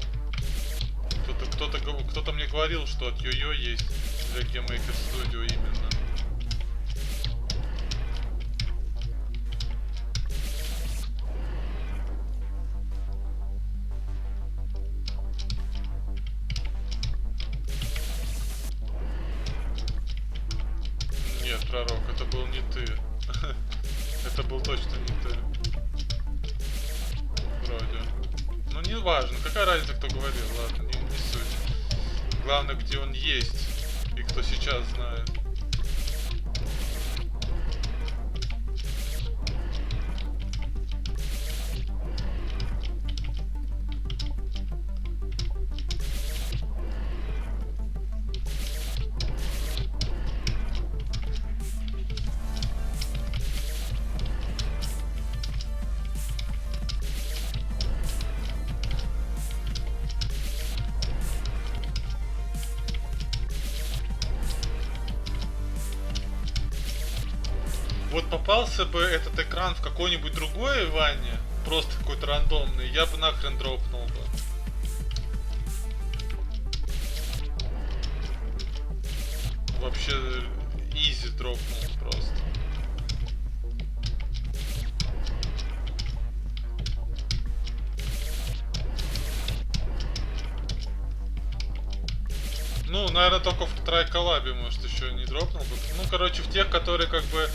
Кто-то мне говорил, что от Йо-Йо есть для Game Maker Studio именно. Нет, пророк, это был не ты. Это был точно не ты. Вроде. Ну не важно, какая разница, кто говорил, ладно, не суть. Главное, где он есть и кто сейчас знает. Вот попался бы этот экран в какой-нибудь другой ванне, просто какой-то рандомный, я бы нахрен дропнул бы. Вообще изи дропнул просто. Ну, наверное, только в трайколлабе, может, еще не дропнул бы. Ну, короче, в тех, которые как бы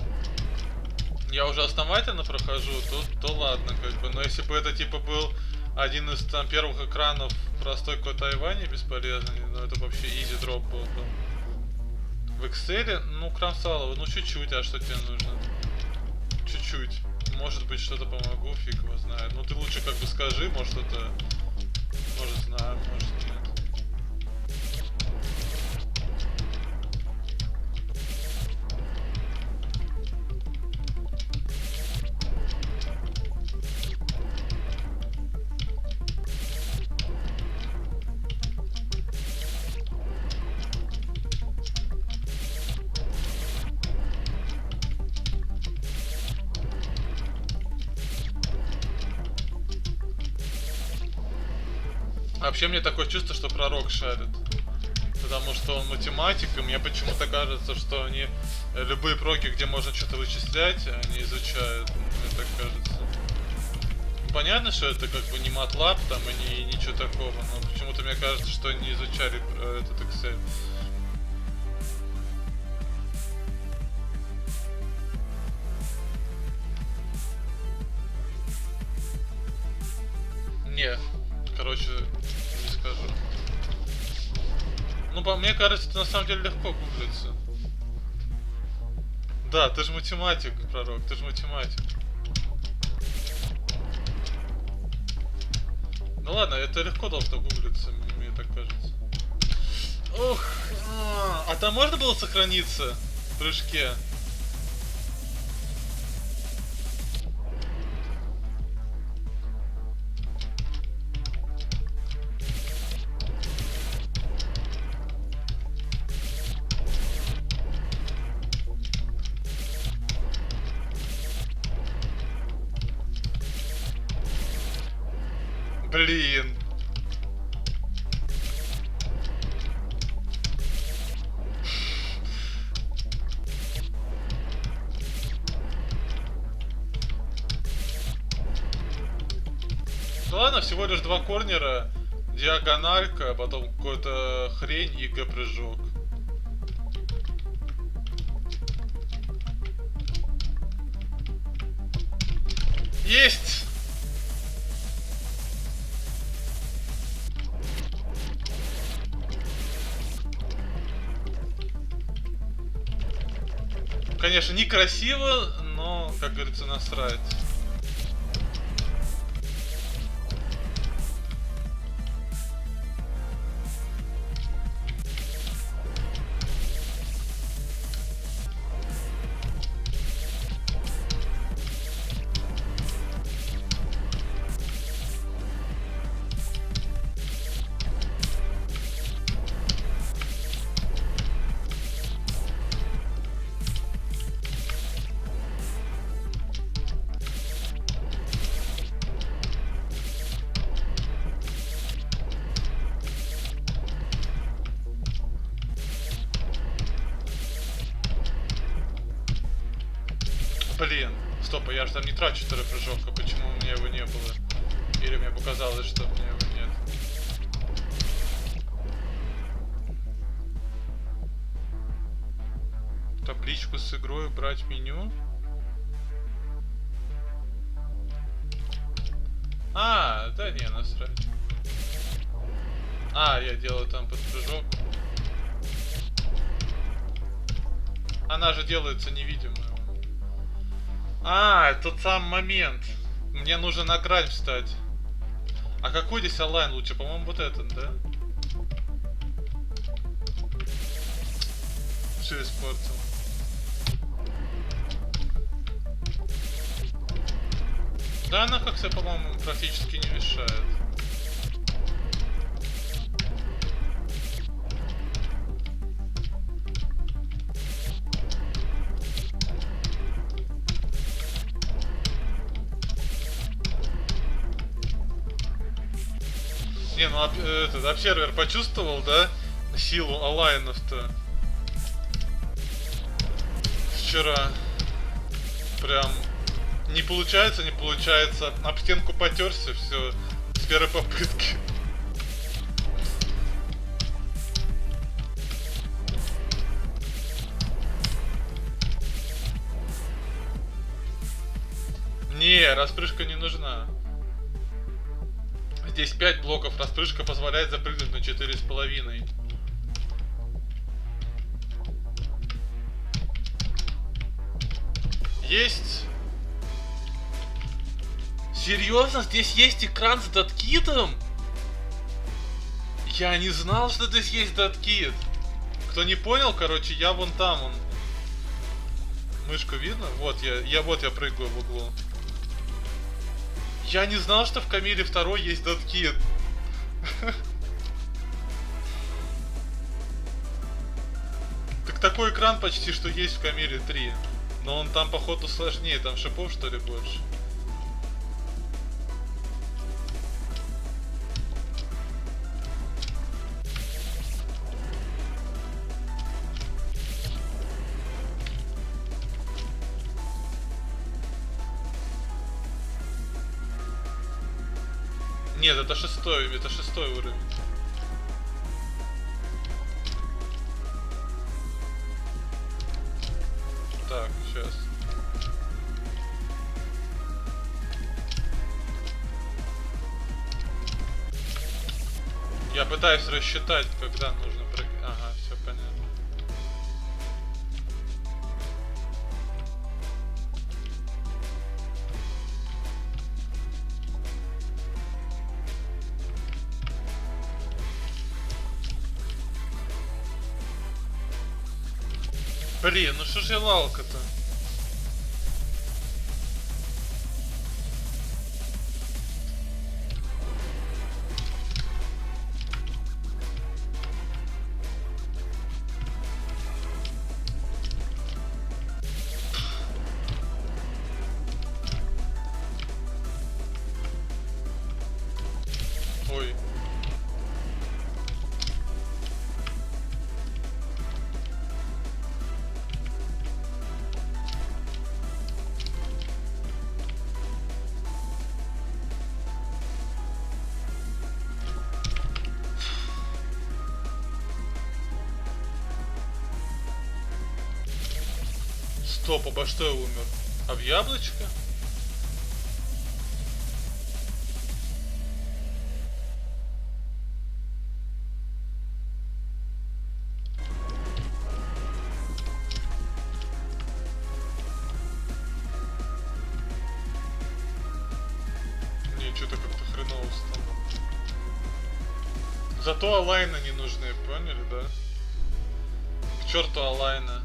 я уже основательно прохожу, то ладно, как бы. Но если бы это типа был один из там первых экранов простой какой-то Айвани бесполезный, ну это вообще изи дроп был бы. В Excel, ну, Крамсалова, ну чуть-чуть, а что тебе нужно? Чуть-чуть. Может быть, что-то помогу, фиг его знает. Ну ты лучше как бы скажи, может что-то. Может знаю, может нет. Вообще мне такое чувство, что пророк шарит. Потому что он математик, и мне почему-то кажется, что они любые проги, где можно что-то вычислять, они изучают, мне так кажется. Понятно, что это как бы не MATLAB там и ничего такого, но почему-то мне кажется, что они изучали этот Excel. Не, короче, не скажу. Ну, по мне кажется, это на самом деле легко гуглится. Да, ты же математик, пророк, ты же математик. Ну ладно, это легко должно гуглиться, мне так кажется. Ох, а там можно было сохраниться в прыжке? Блин. Ну ладно, всего лишь два корнера, диагональка, потом какой-то хрень и Г-прыжок. Есть! Конечно, некрасиво, но, как говорится, насрать. Блин, стоп, а я же там не трачу второй прыжок, а почему у меня его не было? Или мне показалось, что у меня его нет? Табличку с игрой убрать меню? А, да не, насрать. А, я делаю там под прыжок. Она же делается невидимой. А, тот самый момент. Мне нужно на грань встать. А какой здесь онлайн лучше? По-моему, вот этот, да? Все испортил. Да, она как-то, по-моему, практически не мешает. Ну, этот обсервер почувствовал, да, силу алайнов-то вчера. Прям не получается, не получается. Об стенку потерся, все, с первой попытки. Не, распрыжка не нужна. Здесь 5 блоков, распрыжка позволяет запрыгнуть на 4,5. Есть. Серьезно? Здесь есть экран с даткитом? Я не знал, что здесь есть даткит. Кто не понял, короче, я вон там, он. Мышку видно? Вот я прыгаю в углу. Я не знал, что в Камиле 2 есть даткит. Так такой экран почти что есть в Камиле 3. Но он там походу сложнее, там шипов что ли больше. Нет, это шестой уровень. Так, сейчас. Я пытаюсь рассчитать, когда нужно прыгать. Ага, все понятно. Блин, ну что же лалка-то? Ой. Стоп, обо что я умер? Об яблочко? Не, что-то как-то хреново стало. Зато алайны не нужны, поняли, да? К черту алайна.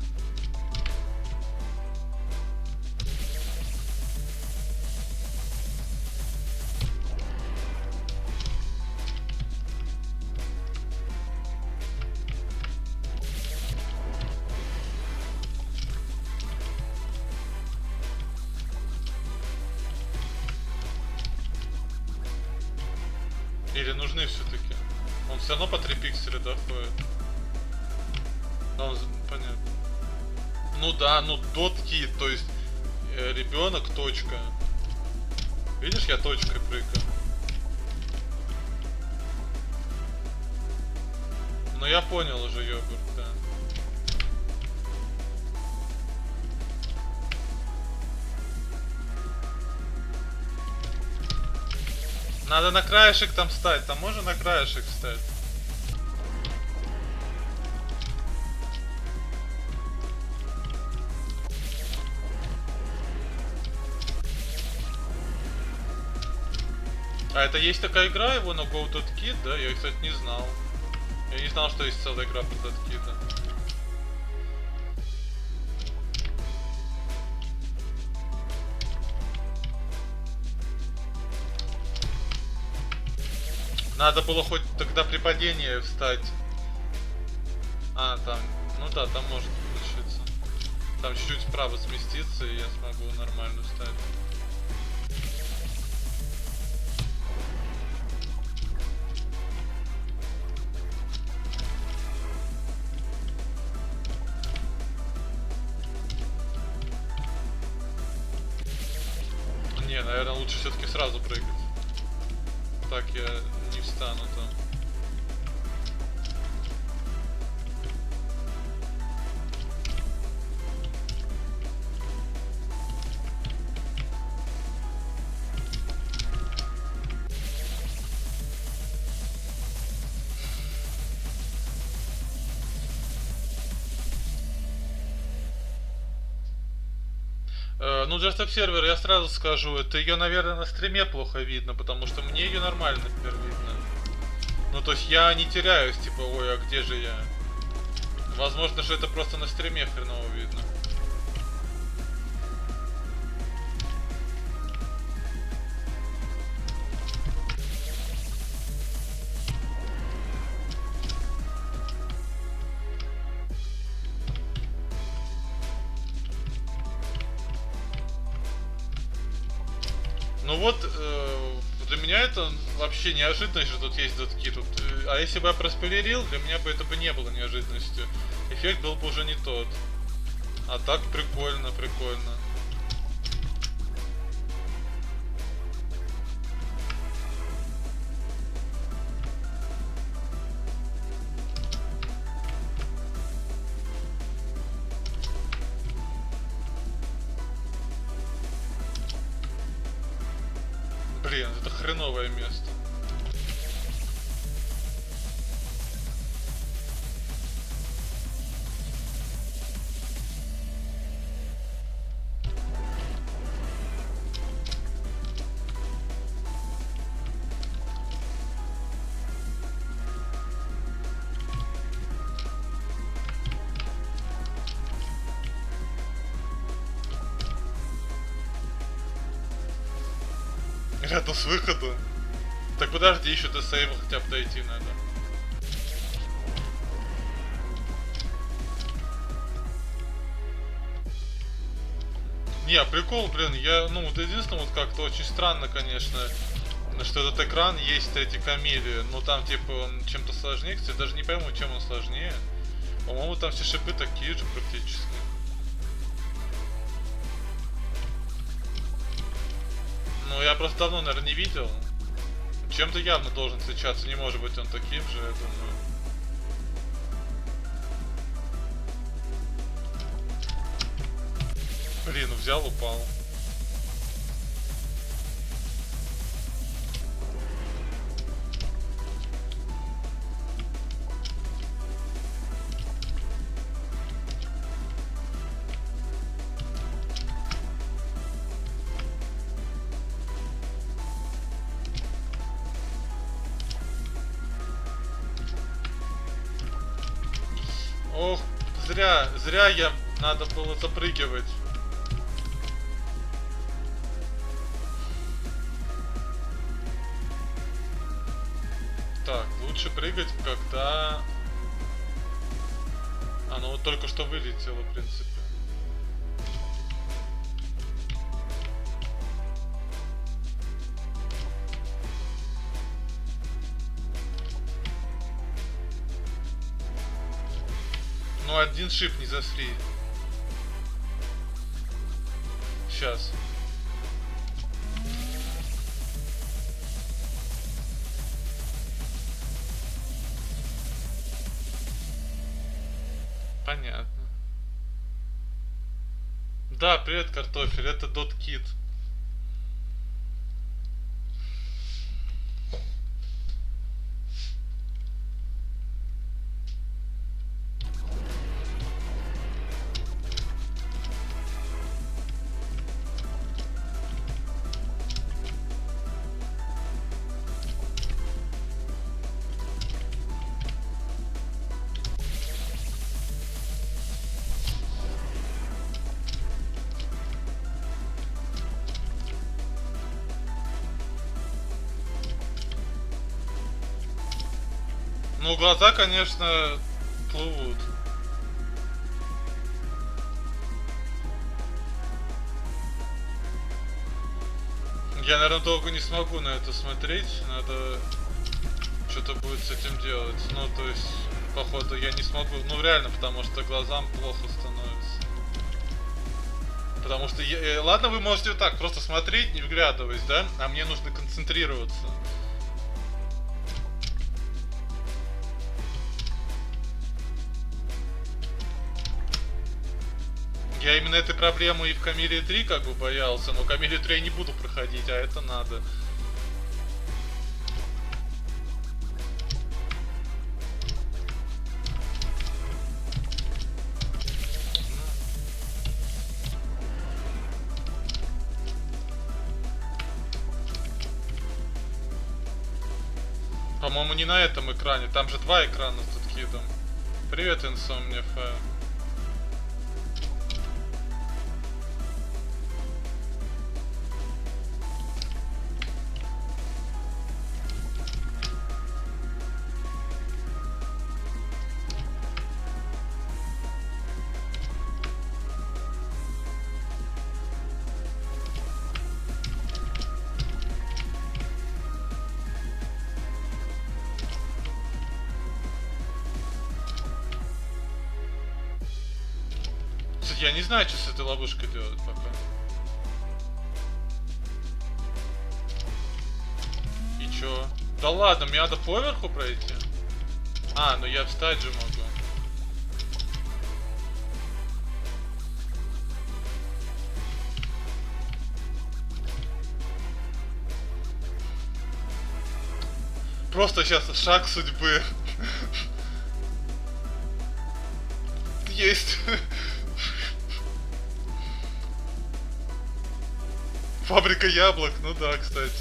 Или нужны все-таки? Он все равно по 3 пикселя, да, ходит? Он, понятно. Ну да, ну доткит, то есть ребенок точка. Видишь, я точкой прыгаю. Ну я понял уже, йогурт, да. Надо на краешек там встать, там можно на краешек встать. А это есть такая игра, его на Go Dot Kid, да? Я, кстати, не знал. Я не знал, что есть целая игра про Даткита. Надо было хоть тогда при падении встать. А, там, ну да, там может получиться. Там чуть-чуть вправо сместиться, и я смогу нормально встать. наверное, лучше все-таки сразу прыгать. Так я не встану там. Ну, Just Observer, я сразу скажу, это ее, наверное, на стриме плохо видно, потому что мне ее нормально теперь видно. Ну, то есть я не теряюсь, типа, ой, а где же я? Возможно, что это просто на стриме хреново видно. Ну вот, для меня это вообще неожиданность, что тут есть дотки. Тут, а если бы я проспойлерил, для меня бы это бы не было неожиданностью. Эффект был бы уже не тот. А так прикольно, прикольно. Блин, это хреновое место. Рядом с выходом. Так подожди, еще до сейва хотя бы дойти надо. Не, прикол, блин, я, вот единственное, вот как-то очень странно, конечно, что этот экран есть третий Камелия, но там, типа, он чем-то сложнее, кстати, даже не пойму, чем он сложнее. По-моему, там все шипы такие же практически. Ну, я просто давно, наверное, не видел. Чем-то явно должен отличаться, не может быть он таким же, я думаю. Блин, взял, упал. Ох, зря я, надо было запрыгивать. Так, лучше прыгать, когда оно вот только что вылетело, в принципе. Ну, один шип не засри. Сейчас. Понятно. Да, привет, картофель, это DotKit. Ну, глаза, конечно, плывут. Я, наверное, долго не смогу на это смотреть. Надо что-то будет с этим делать. Ну, то есть, походу, я не смогу. Ну, реально, потому что глазам плохо становится. Потому что, ладно, вы можете вот так просто смотреть, не вглядываясь, да? А мне нужно концентрироваться. Я именно этой проблемы и в Камиле 3 как бы боялся, но Камиле 3 я не буду проходить, а это надо. По-моему, не на этом экране, там же два экрана с тут кидом. Привет, Insomnia Fire. Я не знаю, что с этой ловушкой делать пока. И чё? Да ладно, мне надо поверху пройти? А, ну я встать же могу. Просто сейчас шаг судьбы. Есть. Фабрика яблок, ну да, кстати.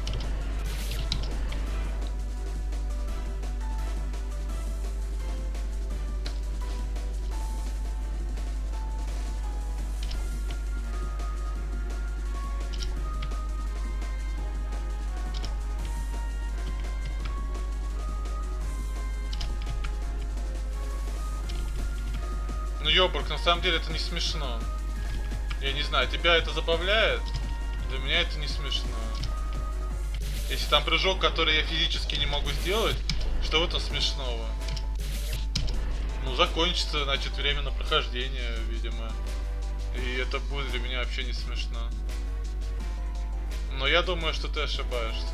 Ну ёбург, на самом деле это не смешно. Я не знаю, тебя это забавляет? Для меня это не смешно. Если там прыжок, который я физически не могу сделать, что в этом смешного? Ну, закончится, значит, время на прохождение, видимо. И это будет для меня вообще не смешно. Но я думаю, что ты ошибаешься.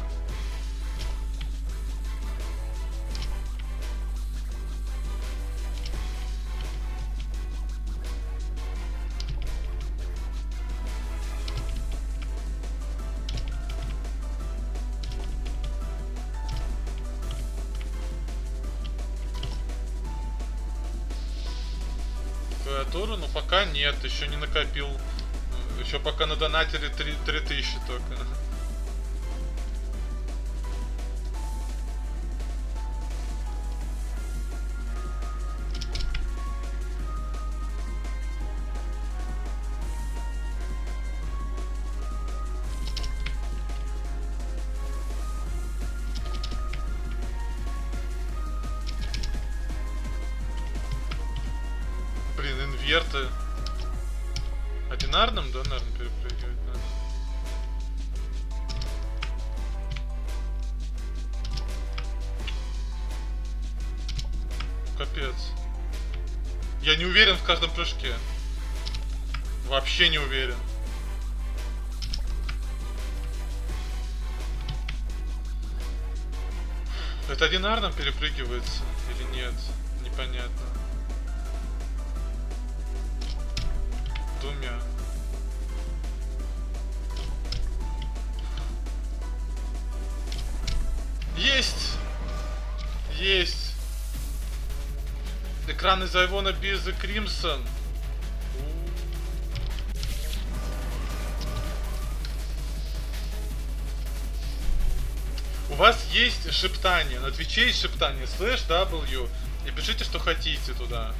Клавиатуру? Ну пока нет, еще не накопил. Еще пока на донатили 3000 только. Блин, инверты. Одинарным, да, наверное, перепрыгивать надо. Ну, капец. Я не уверен в каждом прыжке. Вообще не уверен. Это одинарным перепрыгивается или нет? Непонятно. Двумя. Есть! Есть! Экран из Айвона без Кримсон. У вас есть шептание, на Твиче есть шептание /W и пишите, что хотите туда.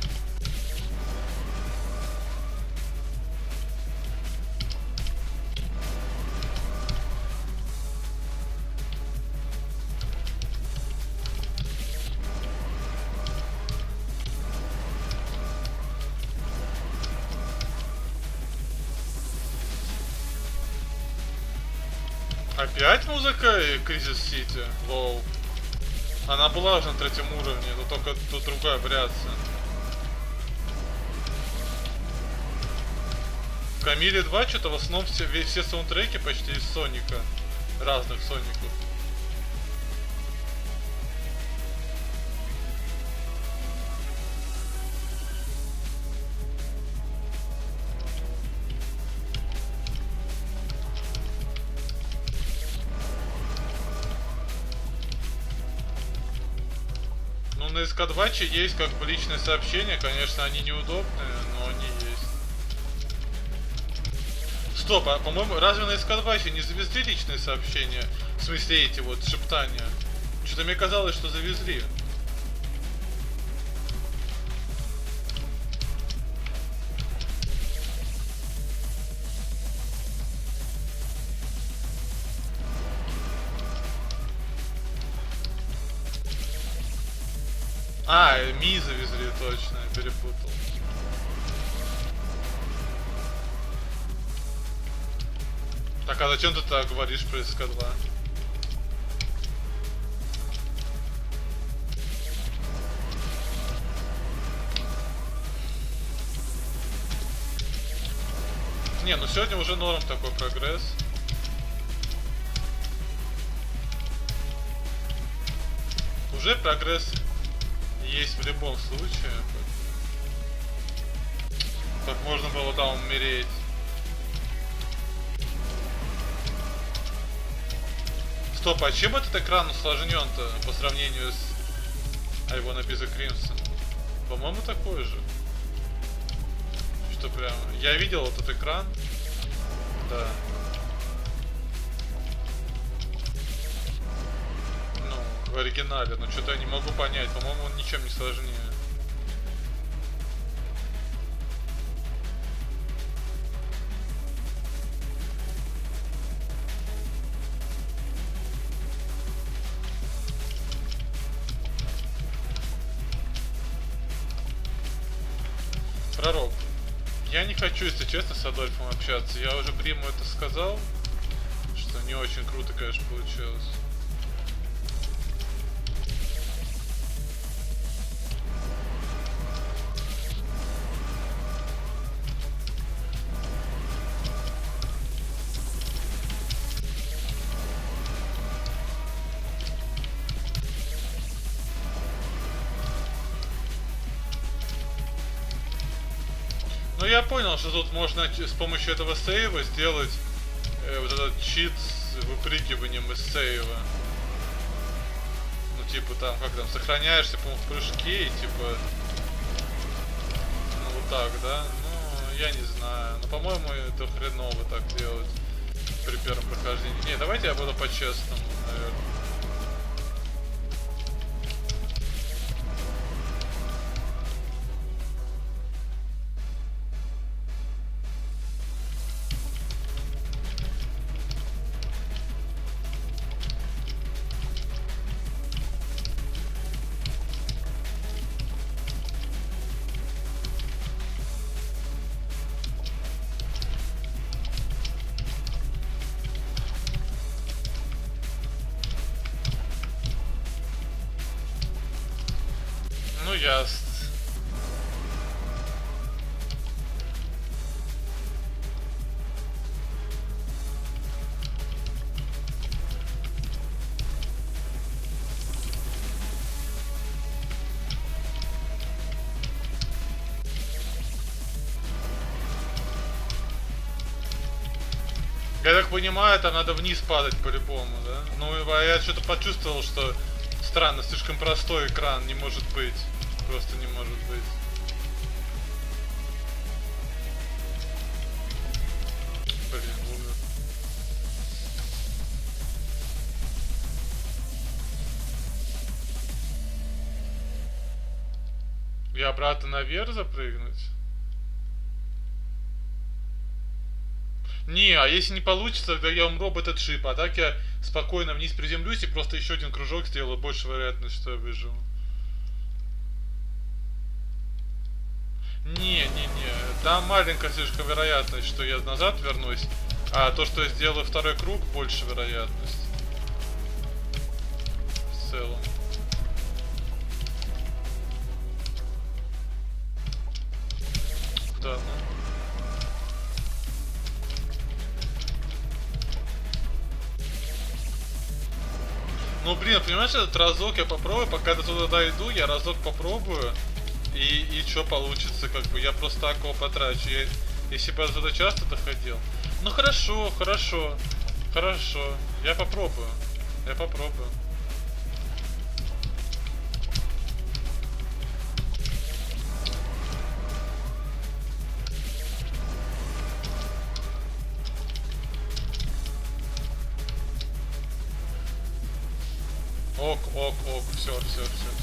Опять музыка и Кризис Сити? Лоу. Она была уже на 3-м уровне, но только тут другая вариация. В Камиле 2 что-то в основном все саундтреки почти из Соника. Разных Соников. Ну, на СК2 есть как бы личные сообщения, конечно, они неудобные, но они есть. Стоп, а по-моему, разве на СК2 не завезли личные сообщения? В смысле эти вот шептания? Что-то мне казалось, что завезли. А, Ми завезли, точно, я перепутал. Так, а зачем ты так говоришь про СК2? Не, ну сегодня уже норм такой прогресс. Уже прогресс есть в любом случае. Как можно было там умереть. Стоп, а чем этот экран усложнен-то по сравнению с I Wanna Be the Crimson? По-моему, такой же. Что прям... Я видел этот экран. Да. Ну, в оригинале. Но что-то я не могу понять. По-моему, он ничем не сложнее. Пророк. Я не хочу, если честно, с Адольфом общаться. Я уже Приму это сказал, что не очень круто, конечно, получилось. Ну я понял, что тут можно с помощью этого сейва сделать вот этот чит с выпрыгиванием из сейва. Ну типа там, как там, сохраняешься, по-моему, в прыжке и типа... Ну вот так, да? Ну, я не знаю. Но по-моему это хреново так делать при первом прохождении. Не, давайте я буду по-честному, наверное. Ну ясно. Я так понимаю, там надо вниз падать по-любому, да? Ну, я что-то почувствовал, что странно, слишком простой экран, не может быть. Просто не может быть. Блин, умер. Я обратно наверх запрыгнуть? Не, а если не получится, тогда я умру об этот шип. А так я спокойно вниз приземлюсь и просто еще один кружок сделаю. Больше вероятность, что я выживу. Не. Там маленькая слишком вероятность, что я назад вернусь. А то, что я сделаю второй круг, больше вероятность. В целом. Да, ну. Ну блин, понимаешь, этот разок я попробую, пока до туда дойду, я разок попробую. И что получится, как бы, я просто так его потрачу. Если бы я туда часто доходил. Ну хорошо, хорошо. Хорошо. Я попробую. Я попробую. Ок, ок, ок, все, все, все.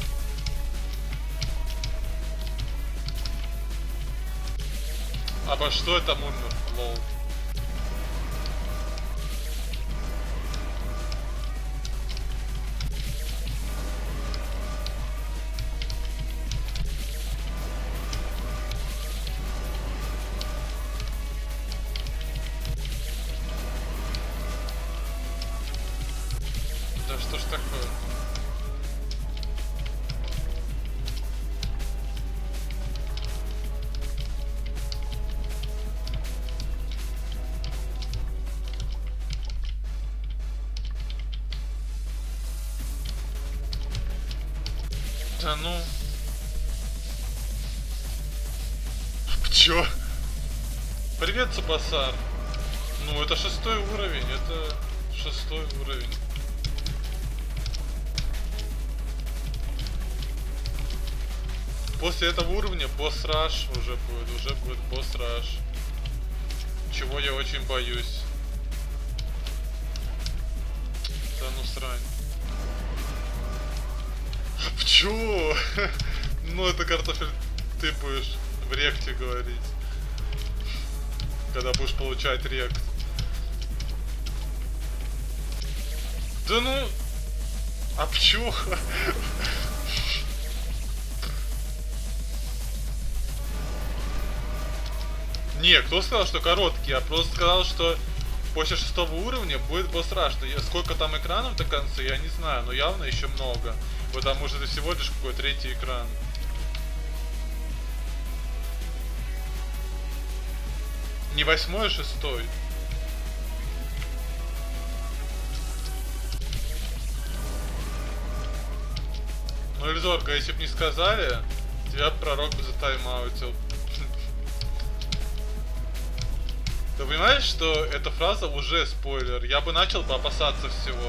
Обо что это умер? Лол. Да что ж такое? Да ну. Чё? Привет, Цубасар. Ну, это 6-й уровень, это 6-й уровень. После этого уровня босс-раш уже будет босс-раш. Чего я очень боюсь. Да ну срань. Чё? Ну это картофель ты будешь в ректе говорить. Когда будешь получать рект. Да ну... А пчуха? Не, кто сказал, что короткий? Я просто сказал, что после 6-го уровня будет босс-раш. Сколько там экранов до конца, я не знаю, но явно еще много. Потому что это всего лишь какой-то 3-й экран. Не 8-й, а 6-й. Ну, Эльзорка, если бы не сказали, тебя пророк бы затаймаутил. Ты понимаешь, что эта фраза уже спойлер? Я бы начал бы опасаться всего.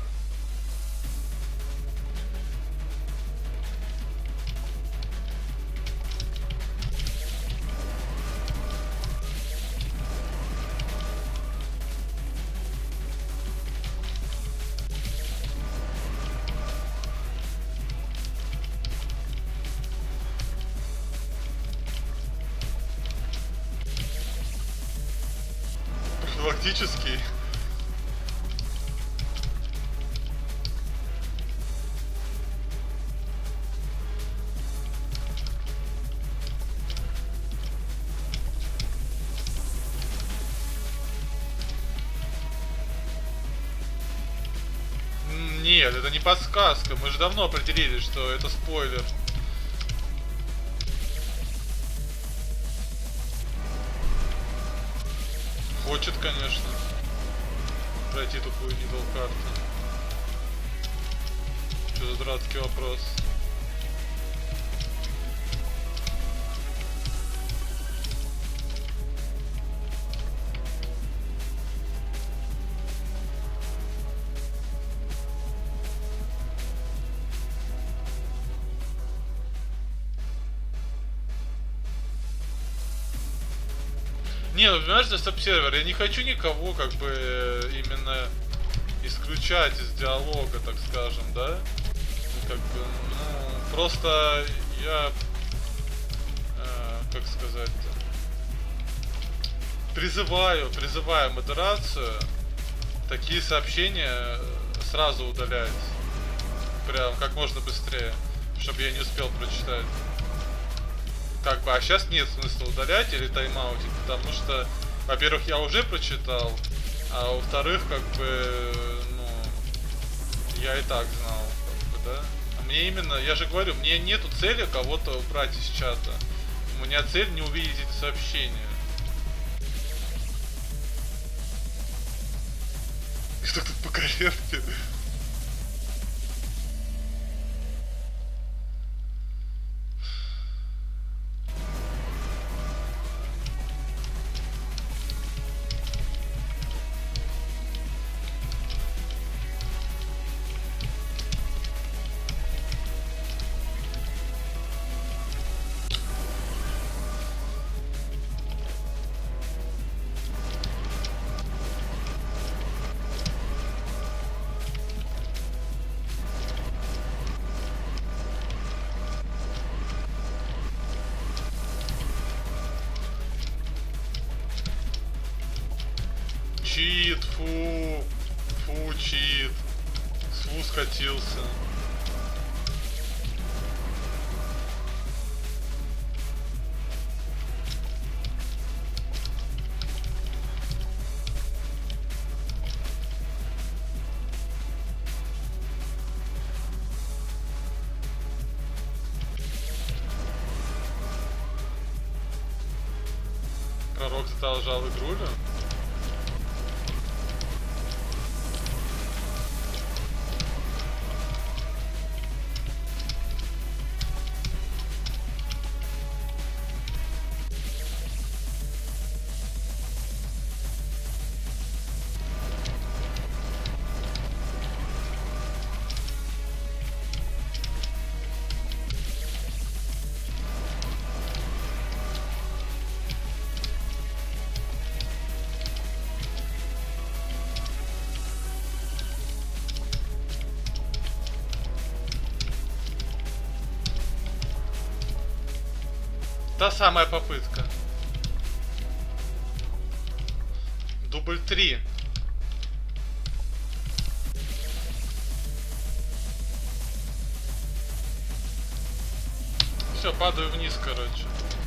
Фактически. Нет, это не подсказка. Мы же давно определили, что это спойлер. Хочет, конечно, пройти тупую нидл карту. Что за дурацкий вопрос? Не, ну понимаешь, это стоп-сервер, я не хочу никого как бы именно исключать из диалога, так скажем, да? Ну, как бы, ну, просто я, как сказать-то, призываю модерацию такие сообщения сразу удалять, прям как можно быстрее, чтобы я не успел прочитать. Как бы, а сейчас нет смысла удалять или тайм-аутить, потому что, во-первых, я уже прочитал, а во-вторых, как бы, ну, я и так знал, как бы, да. А мне именно, я же говорю, мне нету цели кого-то убрать из чата. У меня цель не увидеть эти сообщения. Что тут по коленке? Чит, фу. Фу, чит. Фу, скатился. Пророк задолжал игрулю. Та самая попытка. Дубль 3. Все, падаю вниз, короче.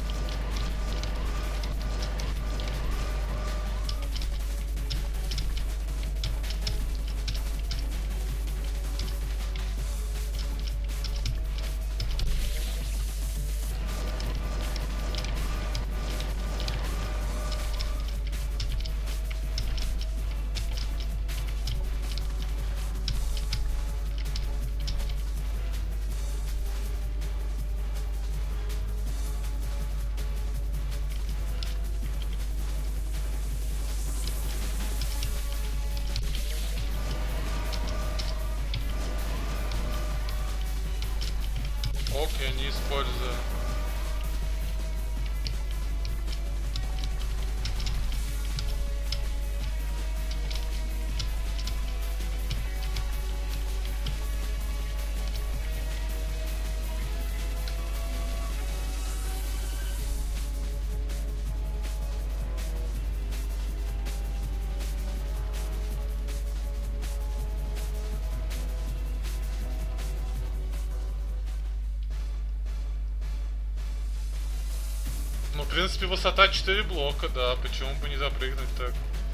Ок, я не использую. Ну, в принципе, высота 4 блока, да, почему бы не запрыгнуть так?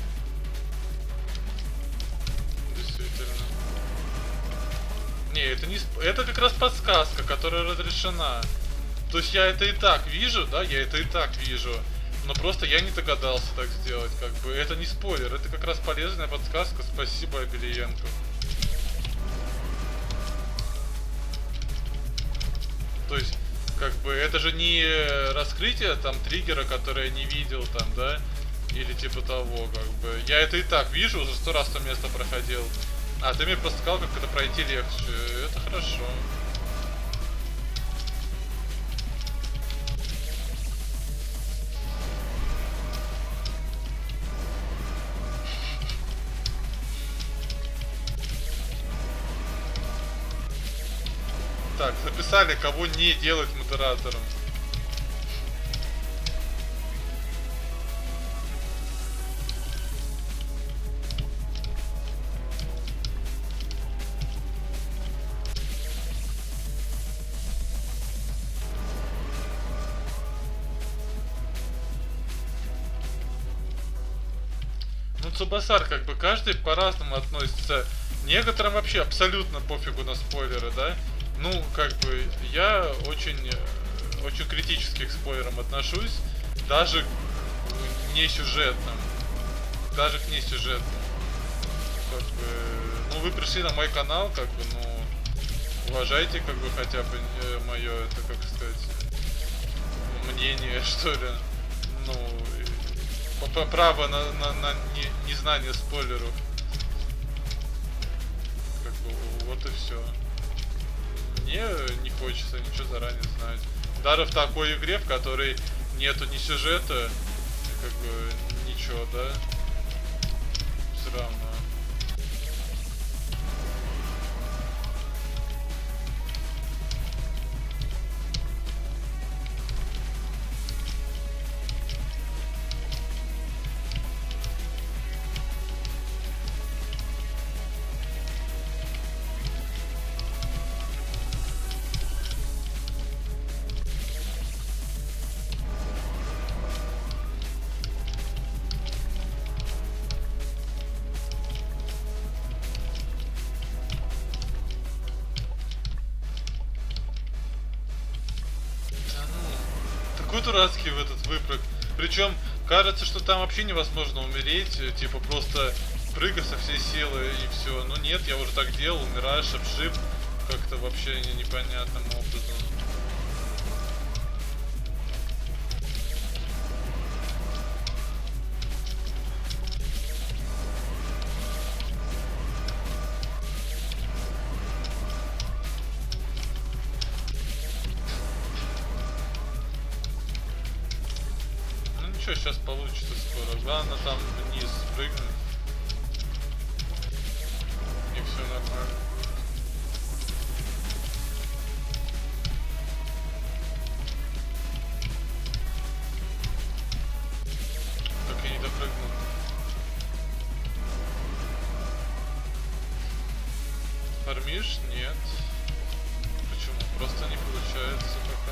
Действительно. Не, это не... Это как раз подсказка, которая разрешена. То есть я это и так вижу, да, я это и так вижу. Но просто я не догадался так сделать, как бы. Это не спойлер, это как раз полезная подсказка. Спасибо, Абелиенко. То есть... Как бы это же не раскрытие там триггера, которое я не видел там, да? Или типа того, как бы. Я это и так вижу, уже 100 раз то место проходил. А ты мне просто сказал, как это пройти легче. Это хорошо. Так, записали, кого не делать модератором. Ну, Цубасар, как бы каждый по-разному относится. Некоторым вообще абсолютно пофигу на спойлеры, да? Ну, как бы, я очень критически к спойлерам отношусь, даже к несюжетным. Даже к несюжетным. Как бы, ну, вы пришли на мой канал, как бы, ну, уважайте, как бы, хотя бы мое, это, как сказать, мнение, что ли. Ну, право на незнание спойлеров. Как бы, вот и все. Мне не хочется ничего заранее знать. Даже в такой игре, в которой нету ни сюжета, как бы ничего, да? Все равно. такой дурацкий в этот выпрыг. Причем кажется, что там вообще невозможно умереть, типа просто прыгай со всей силы и все. Но нет, я уже так делал, умираешь, обшип, как-то вообще непонятным образом. Сейчас получится скоро. Главное там вниз прыгнуть. И все нормально. Так я не допрыгнул. Фармишь? Нет. Почему? Просто не получается пока.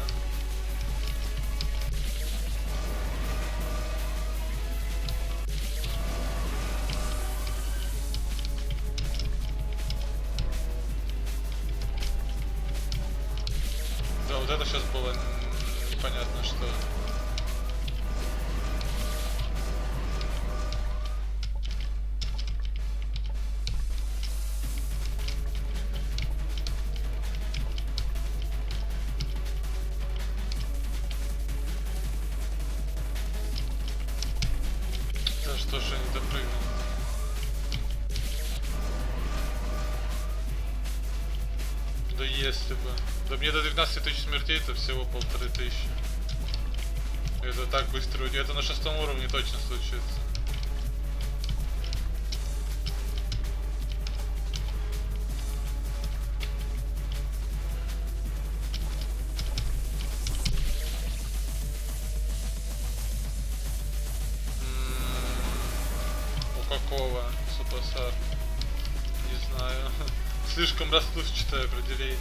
Да, вот это сейчас было непонятно что. Да что ж я не допрыгнул. Да если бы. Да мне до 12 тысяч смертей это всего 1500. Это так быстро. Это на 6 уровне точно случится. У какого супасар? Не знаю. Слишком расплывчатое определение.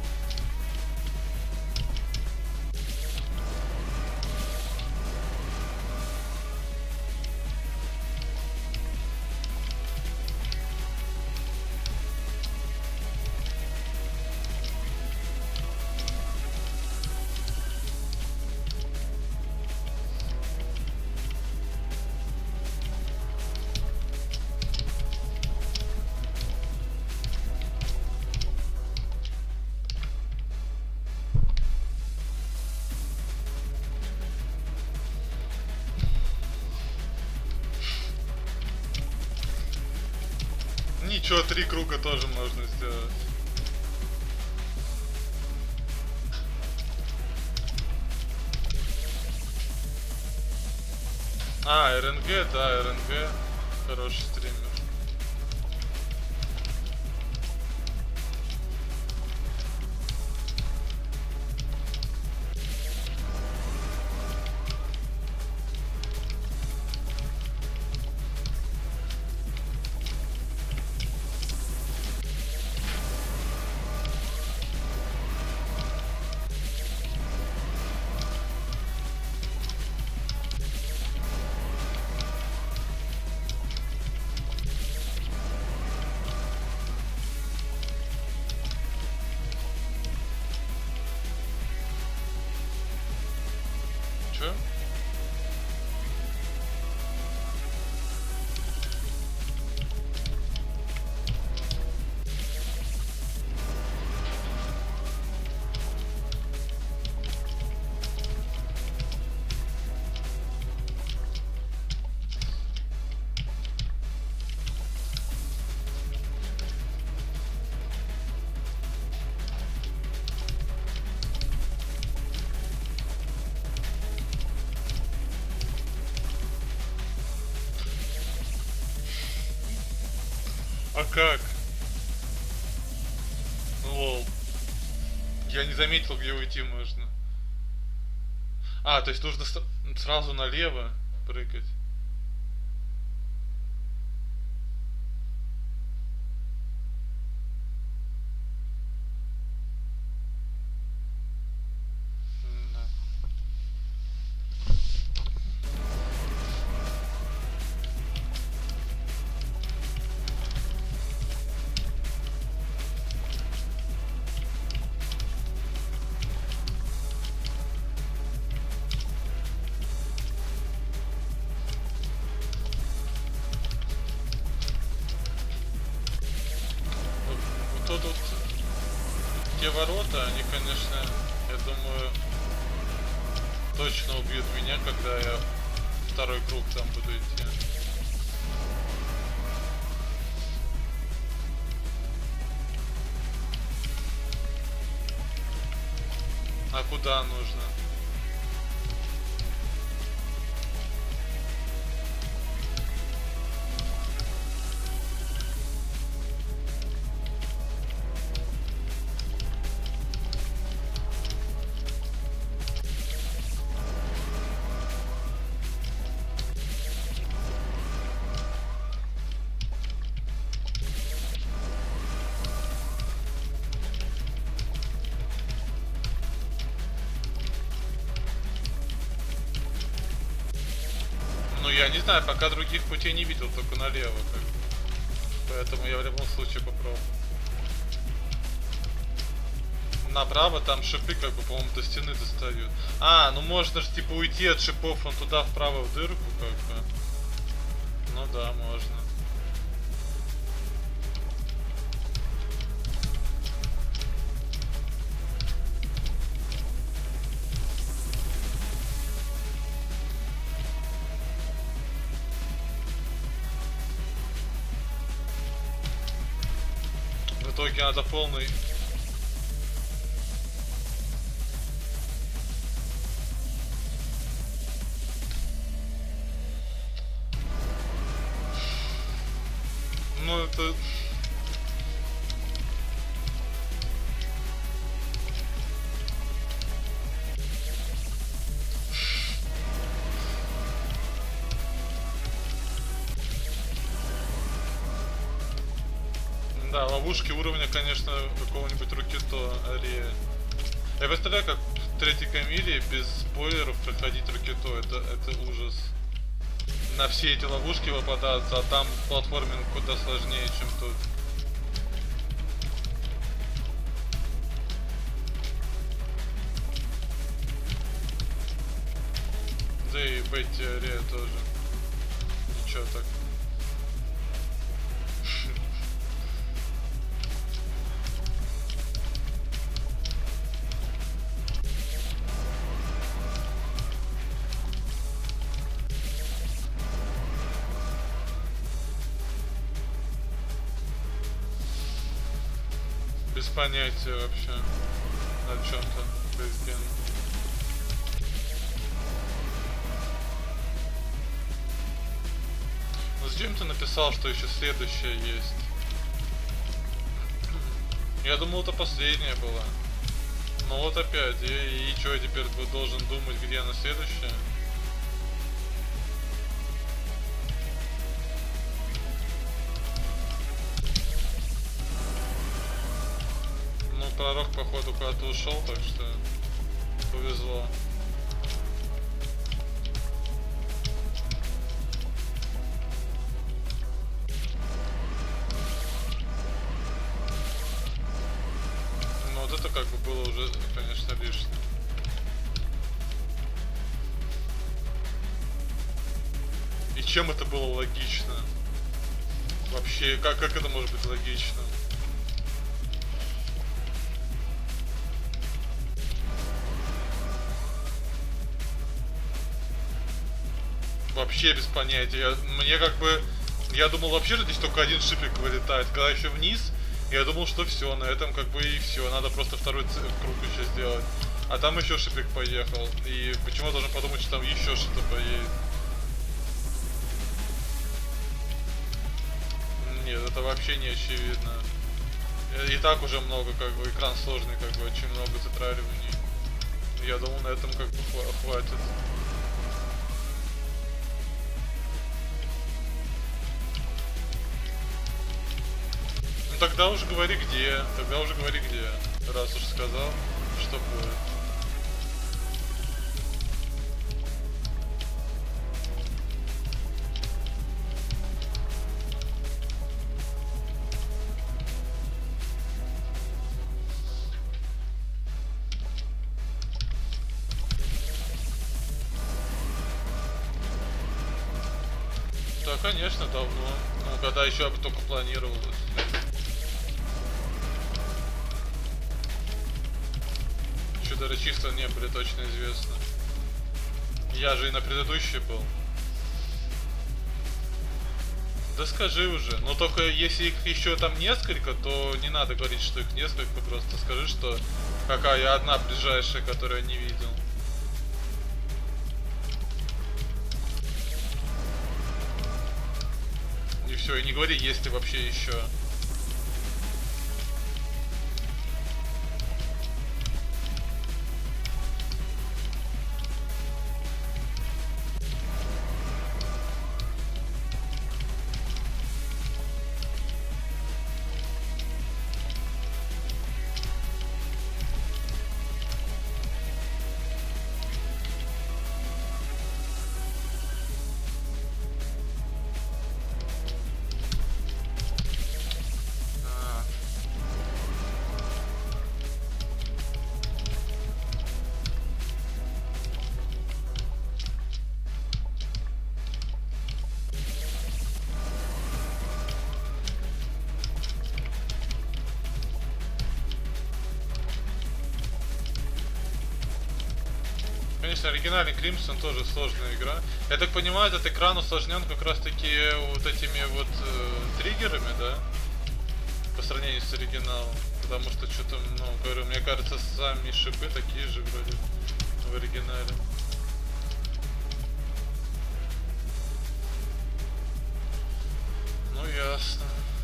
Ничего, 3 круга тоже можно сделать. А, РНГ, да, РНГ. Хороший стример. Чё? А как? Лол. Я не заметил, где уйти можно. А, то есть нужно сразу налево прыгать. Да. ворота, они, конечно, я думаю, точно убьют меня, когда я второй круг там буду идти. А куда нужно? Ну я не знаю, пока других путей не видел, только налево как бы. Поэтому я в любом случае попробую. Направо там шипы как бы, по-моему, до стены достают. А, ну можно же типа уйти от шипов вон туда вправо в дырку как бы. Ну да, можно. В итоге надо полный... Ну это... Да, ловушки уровня, конечно, какого-нибудь Рокито Арея. Я представляю, как в третьей Камиле без спойлеров проходить Рокито, это ужас. На все эти ловушки попадаться, а там платформинг куда сложнее, чем тут. Да и Бетти Арея тоже. Ничего так. Без понятия вообще о чем-то безденно. Ну зачем ты написал, что еще следующая есть? Я думал, это последняя была. Ну вот опять, и что я теперь должен думать, где она следующая? Пророк, походу, куда-то ушел, так что повезло. Ну вот это как бы было уже, конечно, лишнее. И чем это было логично? Вообще, как это может быть логично? Вообще без понятия. Мне как бы... Я думал вообще, что здесь только один шипик вылетает. Когда еще вниз, я думал, что все, на этом как бы и все. Надо просто второй круг еще сделать. А там еще шипик поехал. И почему я должен подумать, что там еще что-то поедет? Нет, это вообще не очевидно. И так уже много, как бы, экран сложный, как бы, очень много затрариваний. Я думал, на этом как бы хватит. Ну тогда уже говори где, раз уж сказал, что будет. Да, конечно, давно. Ну, когда еще только планировалось. еще даже числа не были точно известны. Я же и на предыдущей был. Да скажи уже. Но только если их еще там несколько, то не надо говорить, что их несколько. Просто скажи, что какая одна ближайшая, которую я не видел. И все, и не говори, есть ли вообще еще. Конечно, оригинальный Crimson тоже сложная игра. Я так понимаю, этот экран усложнен как раз таки вот этими вот триггерами, да? По сравнению с оригиналом. Потому что что-то, ну, говорю, мне кажется, сами шипы такие же вроде в оригинале. Ну ясно.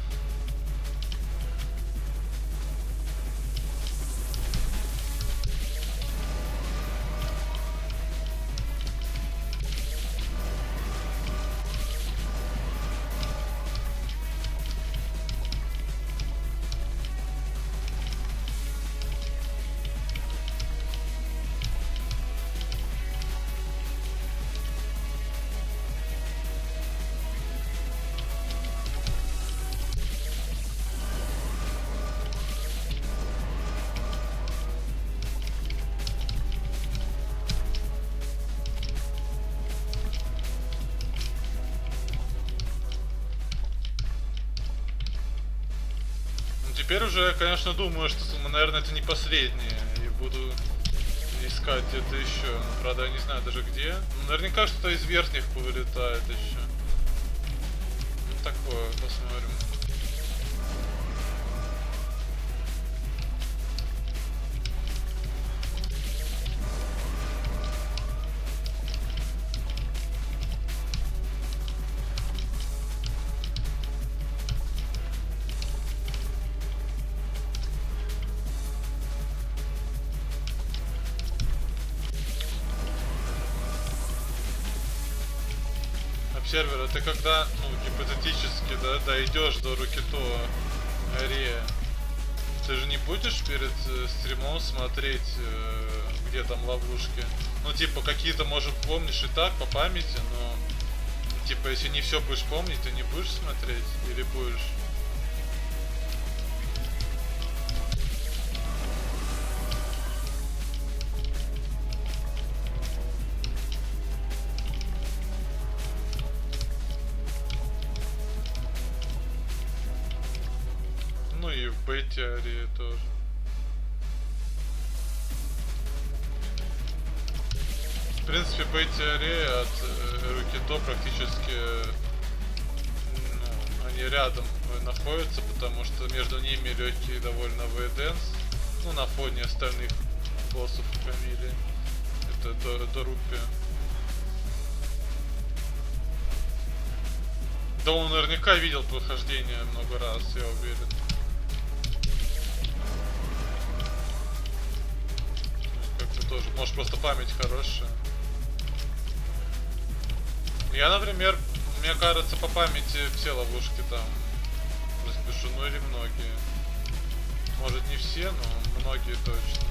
Теперь уже, конечно, думаю, что, наверное, это не последнее, и буду искать где-то еще. Но, правда, я не знаю даже где. Но наверняка что-то из верхних повылетает еще. Ну, такое, посмотрим. Сервер, это когда, ну, гипотетически, да, дойдешь до Рокито Арея, ты же не будешь перед стримом смотреть, где там ловушки? Ну, типа, какие-то, может, помнишь и так, по памяти, но, типа, если не все будешь помнить, ты не будешь смотреть? Или будешь? Теория тоже. В принципе, бей-теория от Рокито практически, ну, они рядом находятся, потому что между ними легкий довольно вейденс, ну, на фоне остальных боссов фамилии. Это Дорупи. Да он наверняка видел прохождение много раз, я уверен. Тоже, может, просто память хорошая. Я, например, мне кажется, по памяти все ловушки там распишу, ну или многие. Может, не все, но многие точно.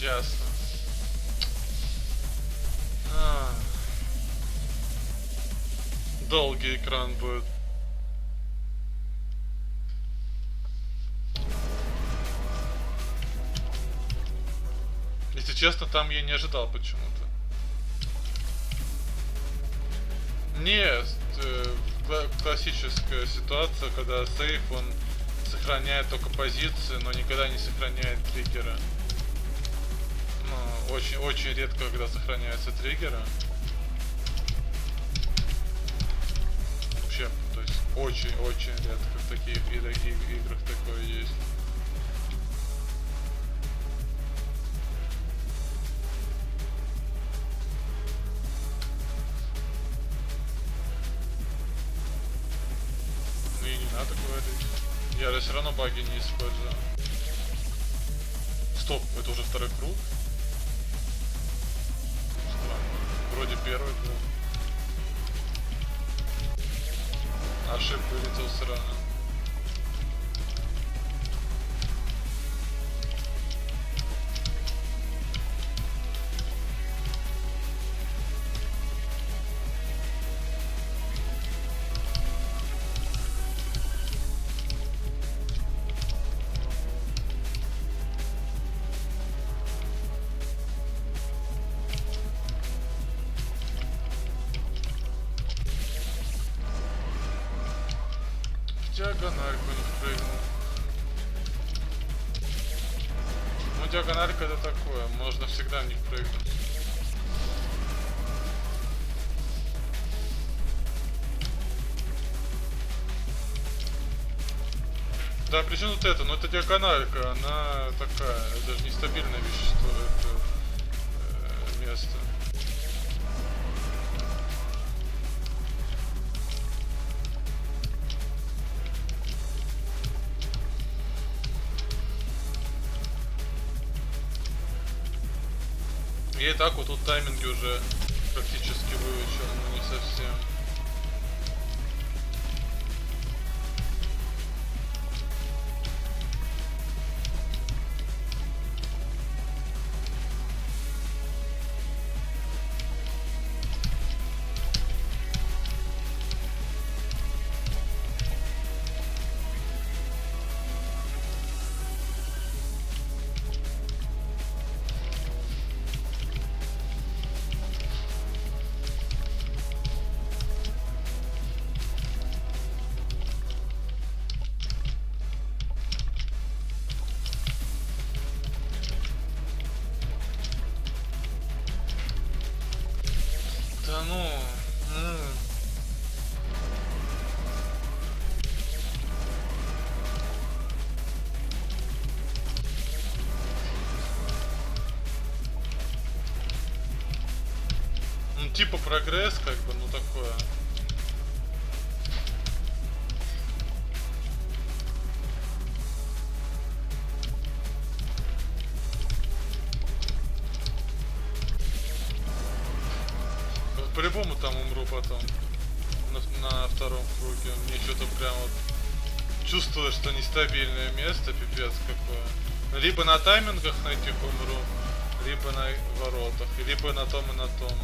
Ясно. долгий экран будет. Если честно, там я не ожидал почему-то. Нет, классическая ситуация, когда сейф, он сохраняет только позиции, но никогда не сохраняет триггеры. Ну, очень редко, когда сохраняются триггеры. Вообще, то есть очень редко в таких играх такое есть. Ну и не надо говорить. Я все равно баги не использую. Стоп, это уже второй круг? Странно. Вроде первый был. Ошибка вылетел сразу. Диагональку не прыгнул. Ну, диагональка это такое, можно всегда в них прыгнуть. Да, причем тут это, но это диагональка, она такая, даже нестабильное вещество, это место. Я и так вот тут тайминги уже практически выучил, но не совсем. Да ну. Ну типа прогресс как бы, ну такое. По-любому там умру потом. На втором круге. Мне что-то прям вот чувствую, что нестабильное место, пипец какое. Либо на таймингах на этих умру, либо на воротах, либо на том и на том.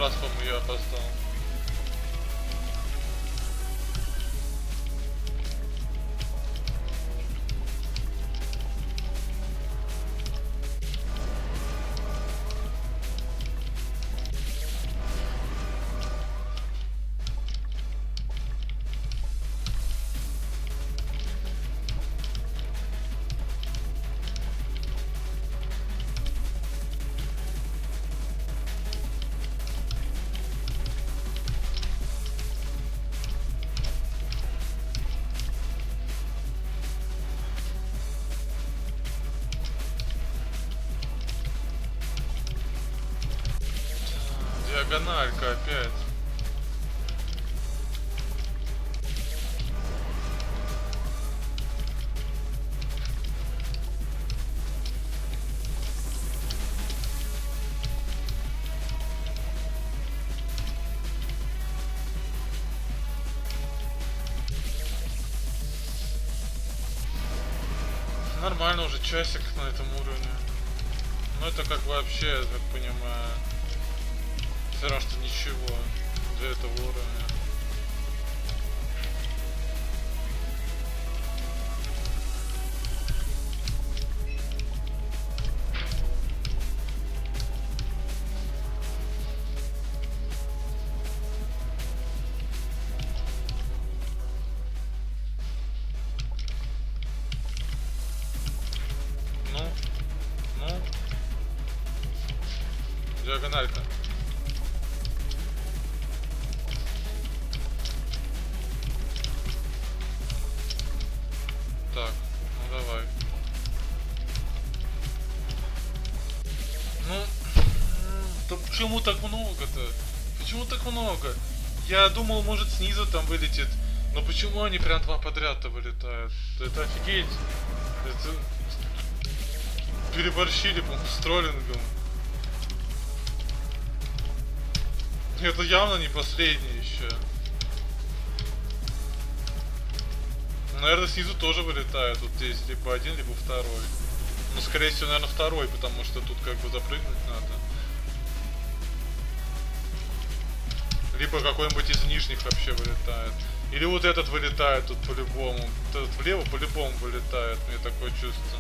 раз, по-моему, я опоздал. Диагональка опять. Нормально уже часик на этом уровне. Но это как бы вообще, я так понимаю, все равно что ничего для этого уровня. Ну, диагональка. Так, ну давай. Ну, да почему так много-то? Почему так много? Я думал, может снизу там вылетит. Но почему они прям два подряд-то вылетают? Это офигеть. Это... Переборщили, по-моему, с троллингом. Это явно не последний еще. Наверное, снизу тоже вылетает. Вот здесь либо один, либо второй. Ну, скорее всего, наверное, второй, потому что тут как бы запрыгнуть надо. Либо какой-нибудь из нижних вообще вылетает. Или вот этот вылетает тут по-любому. Вот этот влево по-любому вылетает, мне такое чувство.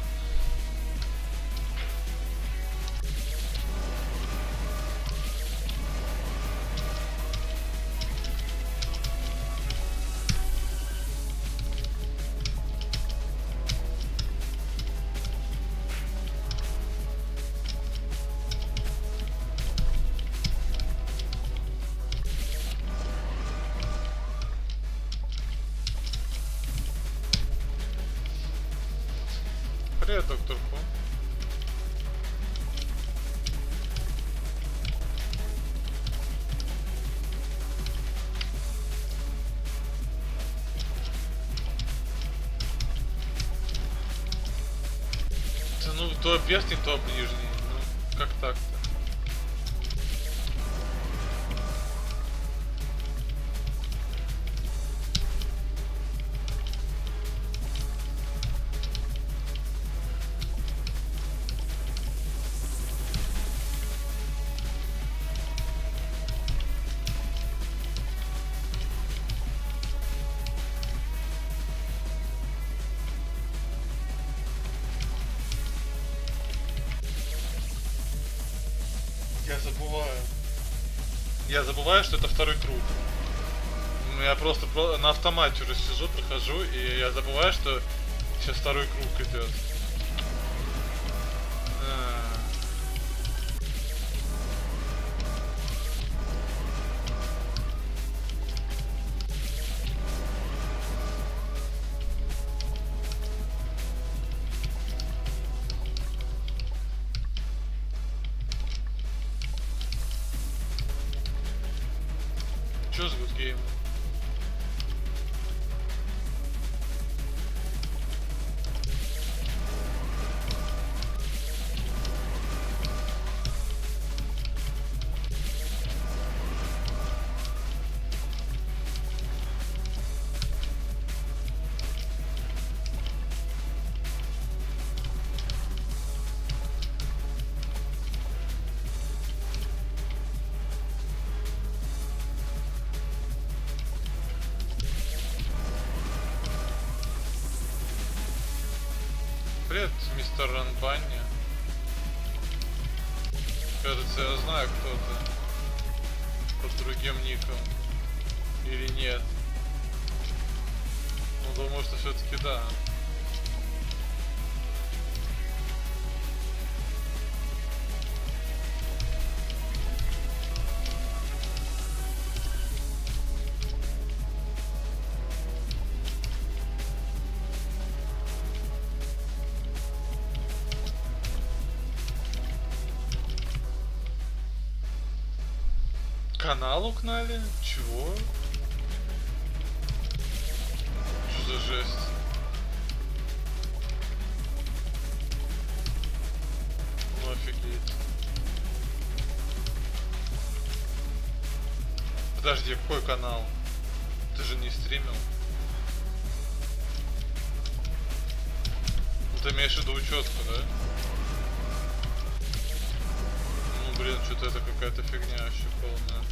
Привет, доктор Ку. Да ну, то верхний, то нижний. Ну, как так-то? Я забываю. Я забываю, что это второй круг. Я просто на автомате уже сижу, прохожу, и я забываю, что сейчас второй круг идет. Чё за good game? Мистер Ранбанни. Кажется, я знаю, кто это. Под другим ником. Или нет. Ну, думаю, что все-таки да. Канал угнали? Чего? Что за жесть? Ну офигеть. Подожди, какой канал? Ты же не стримил. Ну, ты имеешь в виду учетку, да? Ну блин, что-то это какая-то фигня вообще полная.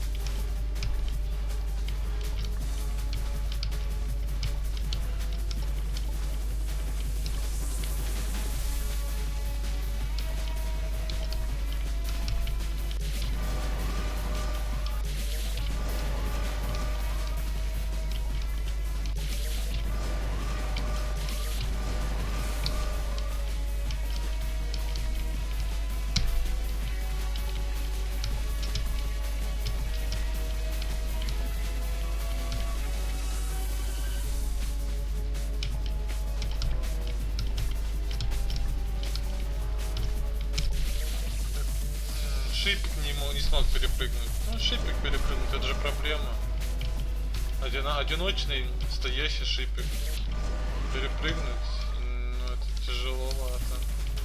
Шипик не смог перепрыгнуть. Ну, шипик перепрыгнуть, это же проблема. Одиночный стоящий шипик. Перепрыгнуть, ну это тяжеловато.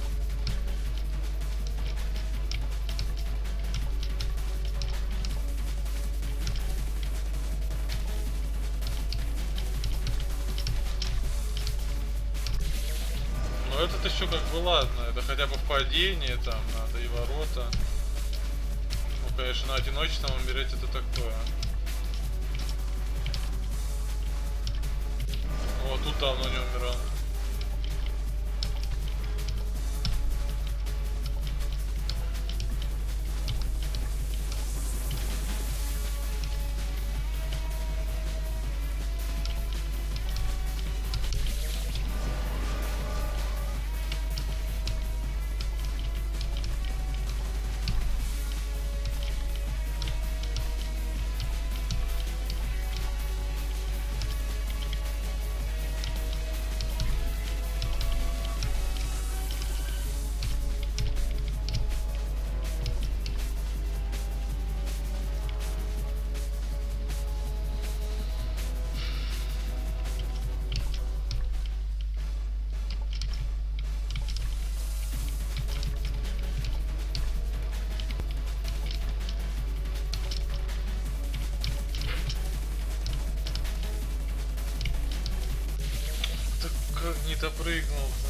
Но этот еще как бы ладно, это хотя бы в падении там надо и ворота. Ну, конечно, на одиночном умереть это такое. Вот тут давно не умирал. Как не допрыгнул-то,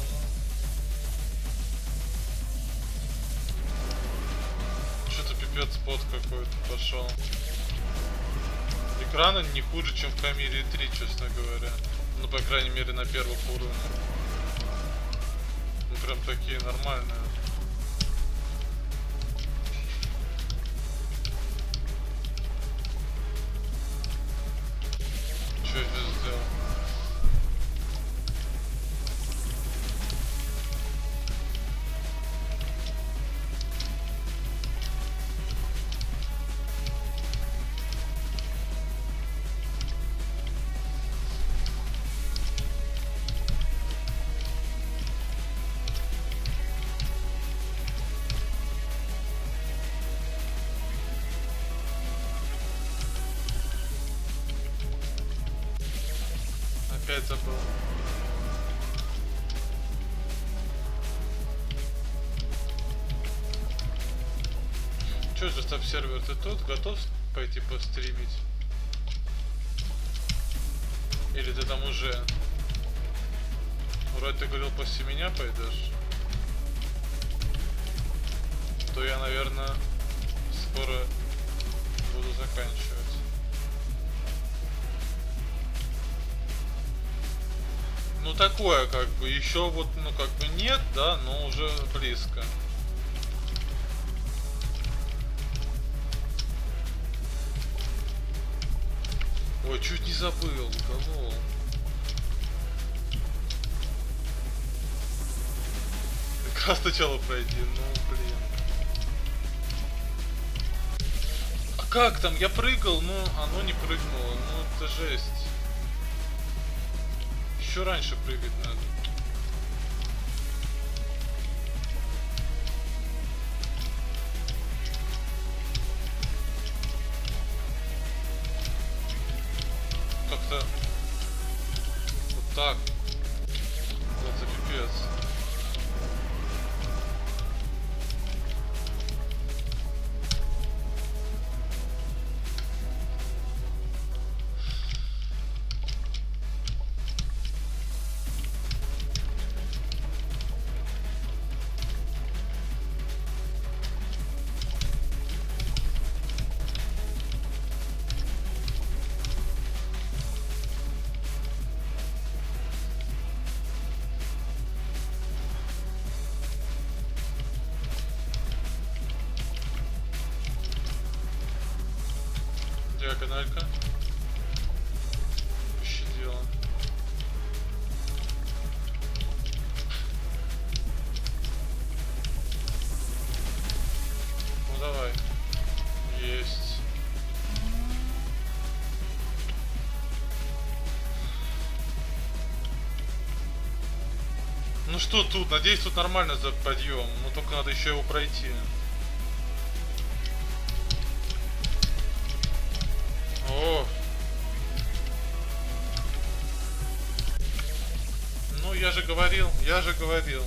ну. Что-то пипец спот какой-то пошел. Экраны не хуже, чем в Камиле 3, честно говоря. Ну, по крайней мере, на первых уровнях. Ну, прям такие нормальные. Что я здесь сделал? Опять забыл. Чё же стоп-сервер, ты тут готов пойти постримить? Или ты там уже? Вроде ты говорил, после меня пойдешь. То я, наверное, скоро буду заканчивать. Ну Ну такое, как бы, еще вот, ну как бы нет, да, но уже близко. Ой, чуть не забыл, кого? Как раз сначала пройди, ну блин. А как там? Я прыгал, но оно не прыгнуло, ну это жесть. Еще раньше прыгать надо. Как-то вот так. Вот за пипец. Диагональка. Пощадила. Ну давай. Есть. Ну что тут? Надеюсь, тут нормально за подъем. Но только надо еще его пройти. О! Ну я же говорил, я же говорил.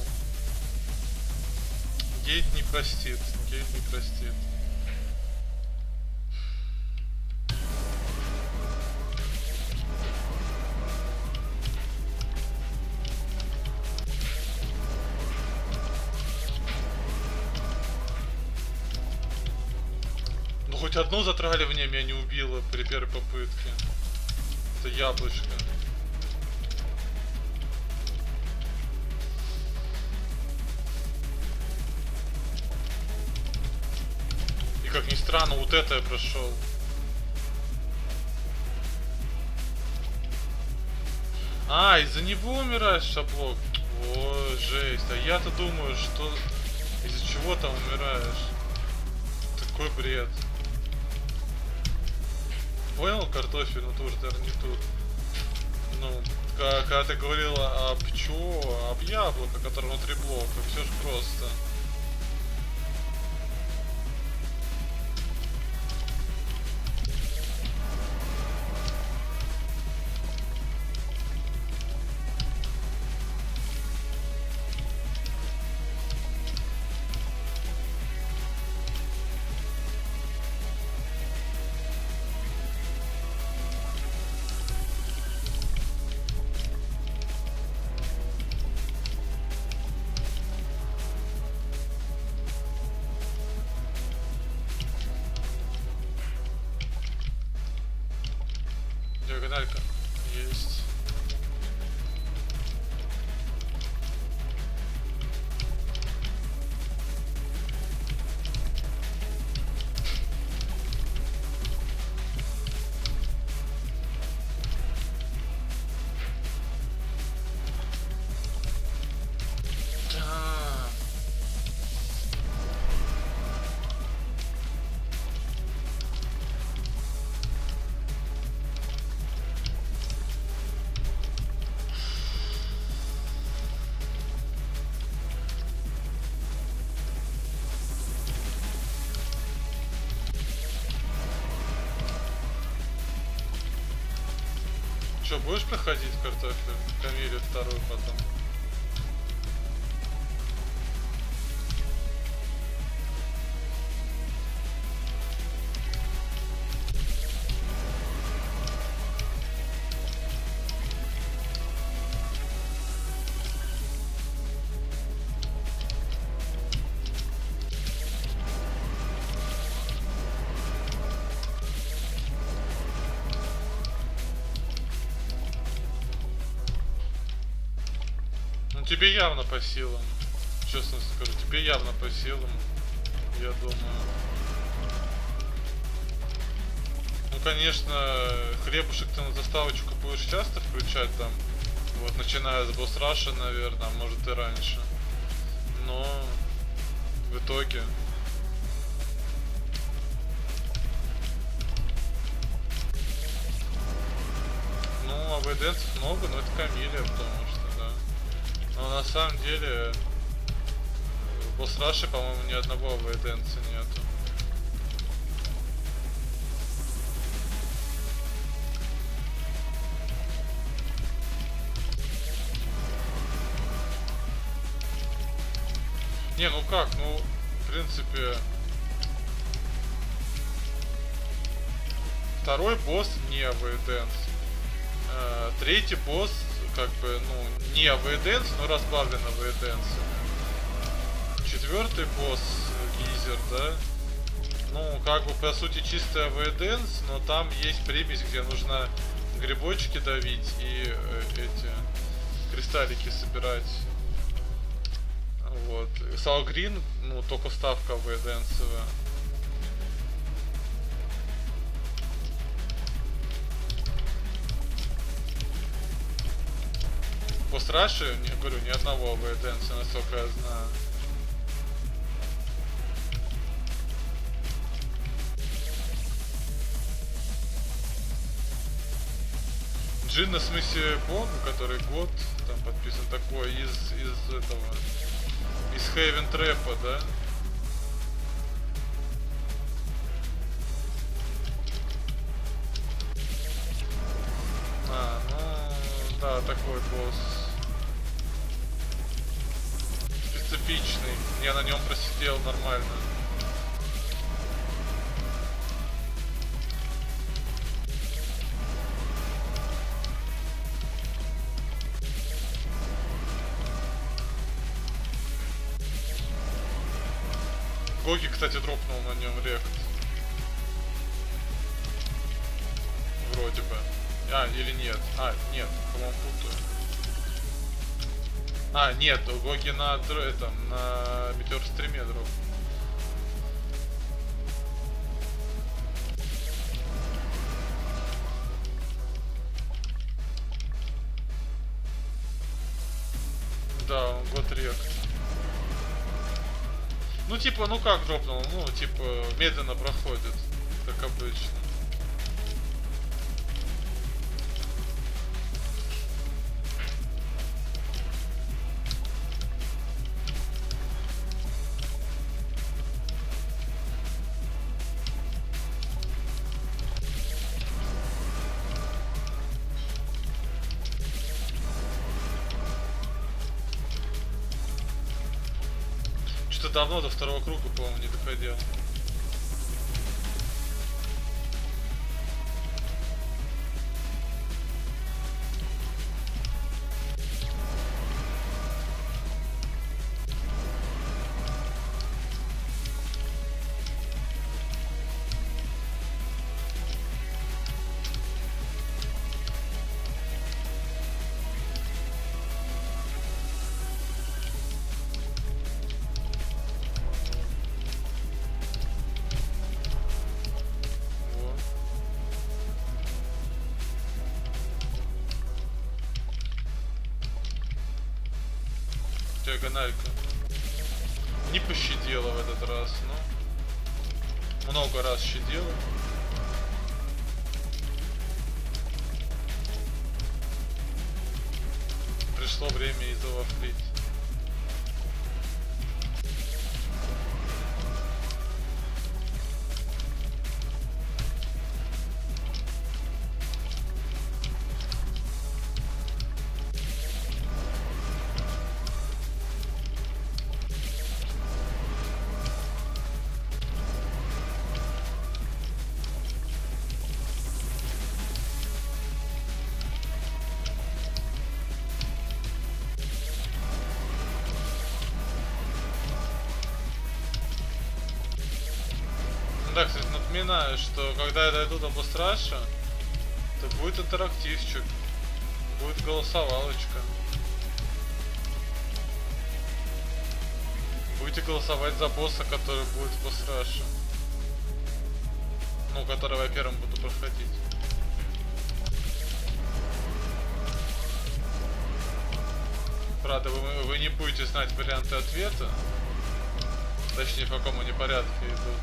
Гейт не простит, гейт не простит. Ну хоть одно затраливание меня не убило при первой попытке. Это яблочко. И как ни странно, вот это я прошел. А, из-за него умираешь, шаблок. О, жесть. А я-то думаю, что из-за чего там умираешь. Такой бред. Понял, картофель, но тоже, наверное, не тут. Ну, когда ты говорила об чё, об яблоко, которое внутри блока, все ж просто. Диагональка есть. Да. Что, будешь проходить картофель? Камилю вторую потом. Ну тебе явно по силам. Честно скажу, тебе явно по силам. Я думаю. Ну конечно, хлебушек ты на заставочку будешь часто включать там. Вот, начиная с босс-раша, наверное, а может и раньше. Но в итоге... Ну, АВДНцев много, но это Камилия, потому что, да. Но на самом деле в босс-раше, по-моему, ни одного АВДНца нету. Не, ну как, ну, в принципе, второй босс не АВДНс. Третий босс, как бы, ну, не АВДНс, но разбавлен АВДНсами. Четвертый босс, Гизер, да, ну, как бы, по сути, чистый АВДНс, но там есть примесь, где нужно грибочки давить и эти кристаллики собирать. Вот. Салгрин, ну, только ставка АВДНсовая. Босс-раши, не говорю, ни одного АВДНса, насколько я знаю. Джин, в смысле, Богу, который год там подписан, такой из этого, из Хейвен Трэпа, да? А, ну, да, такой босс. Специфичный. Я на нем просидел нормально. Гоги, кстати, дропнул на нем рект. Вроде бы. А, или нет. А, нет, по-моему, путаю. А, нет, у Гоги на этом, на метеор стриме дроп. Да, он год рект. Ну типа, ну как дропнул, ну типа медленно проходит, как обычно. Давно до второго круга, по-моему, не доходил. Диагональка. Не пощадила в этот раз, но много раз щадила. Пришло время и завафлить. Да, кстати, напоминаю, что когда я дойду до босс-раша, то будет интерактивчик, будет голосовалочка. Будете голосовать за босса, который будет в босс-раше. Ну, которого я первым буду проходить. Правда, вы не будете знать варианты ответа. Точнее, в каком они порядке идут.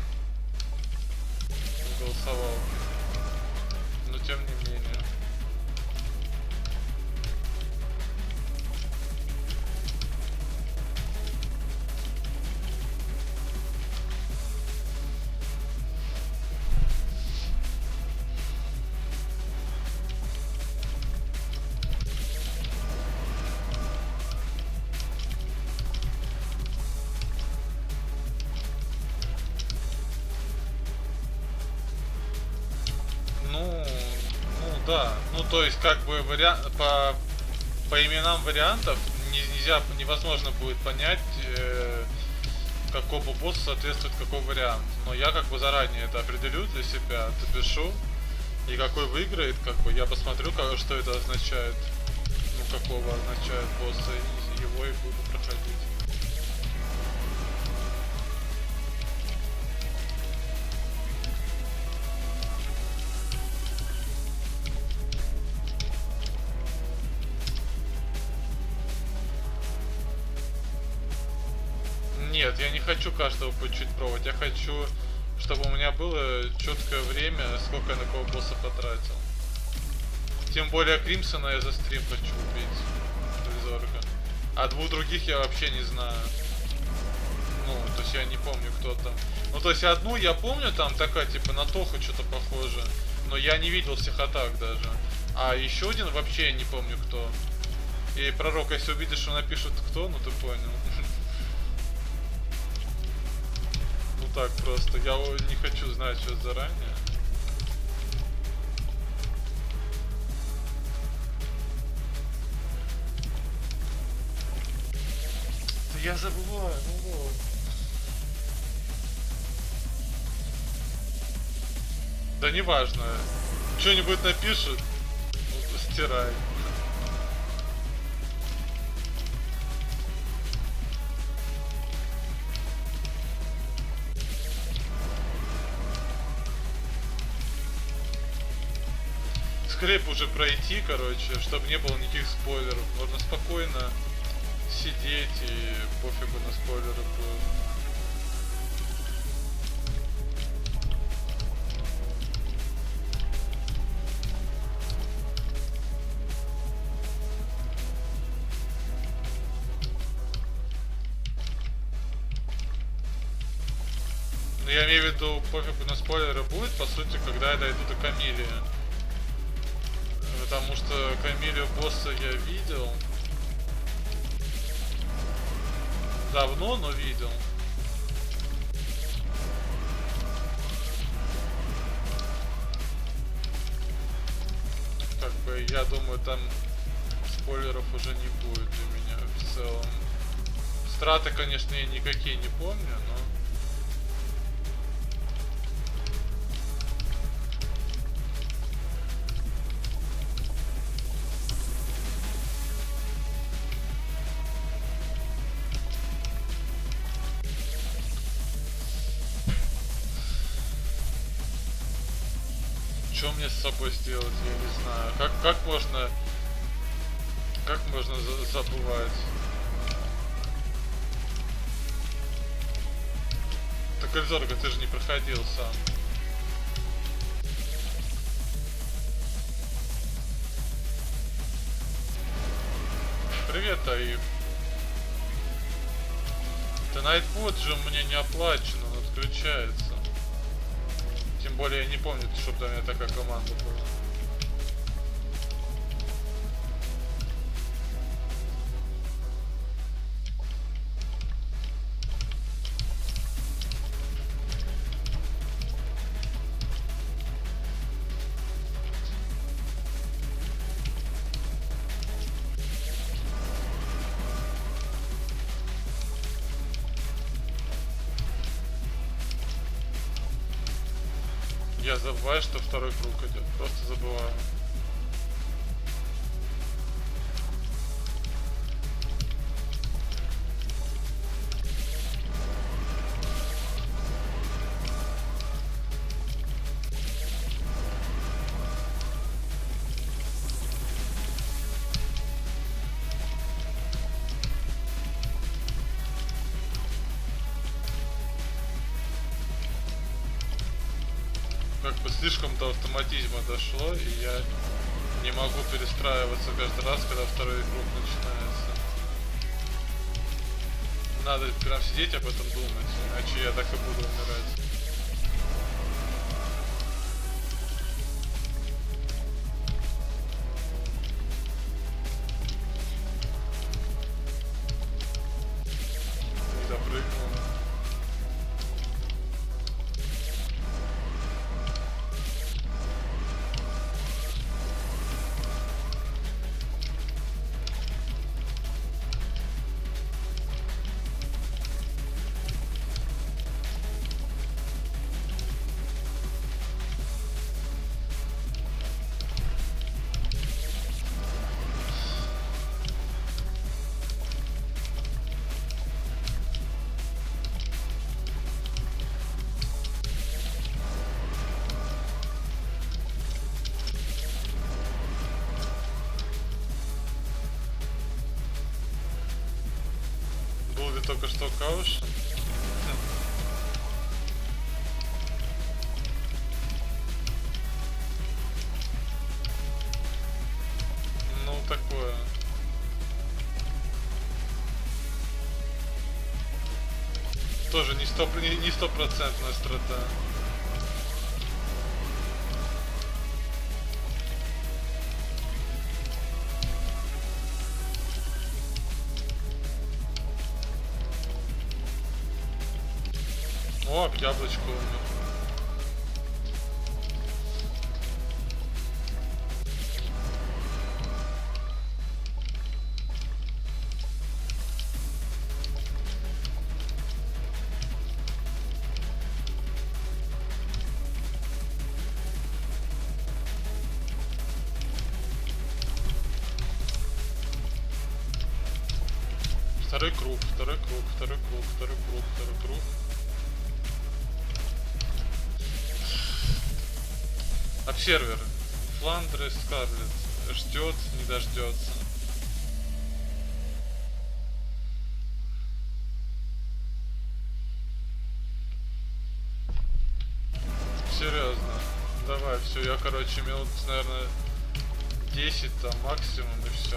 Голосовал. Но тем не менее. Да, ну то есть как бы по именам вариантов невозможно будет понять, какому боссу соответствует какой вариант. Но я как бы заранее это определю для себя, допишу, и какой выиграет, как бы я посмотрю, что это означает, ну какого означает босса, и его и буду проходить. Нет, я не хочу каждого по чуть пробовать. Я хочу, чтобы у меня было четкое время, сколько я на кого босса потратил. Тем более Кримсона я за стрим хочу убить. Зорга. А двух других я вообще не знаю. Ну, то есть я не помню, кто там. Ну, то есть одну я помню, там такая, типа, на Тоху что-то похоже. Но я не видел всех атак даже. А еще один вообще я не помню, кто. И пророк, если увидишь, что напишут кто, ну ты понял. Ну так просто, я не хочу знать что заранее. Да я забываю, ну вот. Да неважно, что-нибудь напишут, ну, стирай. Скреп уже пройти, короче, чтобы не было никаких спойлеров. Можно спокойно сидеть и пофигу на спойлеры будет. Но я имею в виду, пофигу на спойлеры будет, по сути, когда я дойду до Камилии. Потому что Камилию босса я видел. Давно, но видел. Как бы, я думаю, там спойлеров уже не будет для меня в целом. Страты, конечно, я никакие не помню, но... Что мне с собой сделать, я не знаю. Как можно забывать? Так, Эльзорга, ты же не проходил сам. Привет, Таиф. Да Найтбот же у меня не оплачен, он отключается. Тем более я не помню, чтобы у меня такая команда была. Я забываю, что второй круг идет. Просто забываю. как бы слишком до автоматизма дошло, и я не могу перестраиваться каждый раз, когда второй круг начинается. Надо прям сидеть об этом думать, иначе я так и буду умирать. Не допрыгнул. Был ли только что Каушен? Ну, такое. Тоже не стопроцентная страта. О, яблочко умер. Второй круг, второй круг, второй круг, второй круг, второй круг. Обсервер. Фландры Скарлетт. Ждет, не дождется. Серьезно. Давай, все, я, короче, минут, наверное, 10 там максимум и все.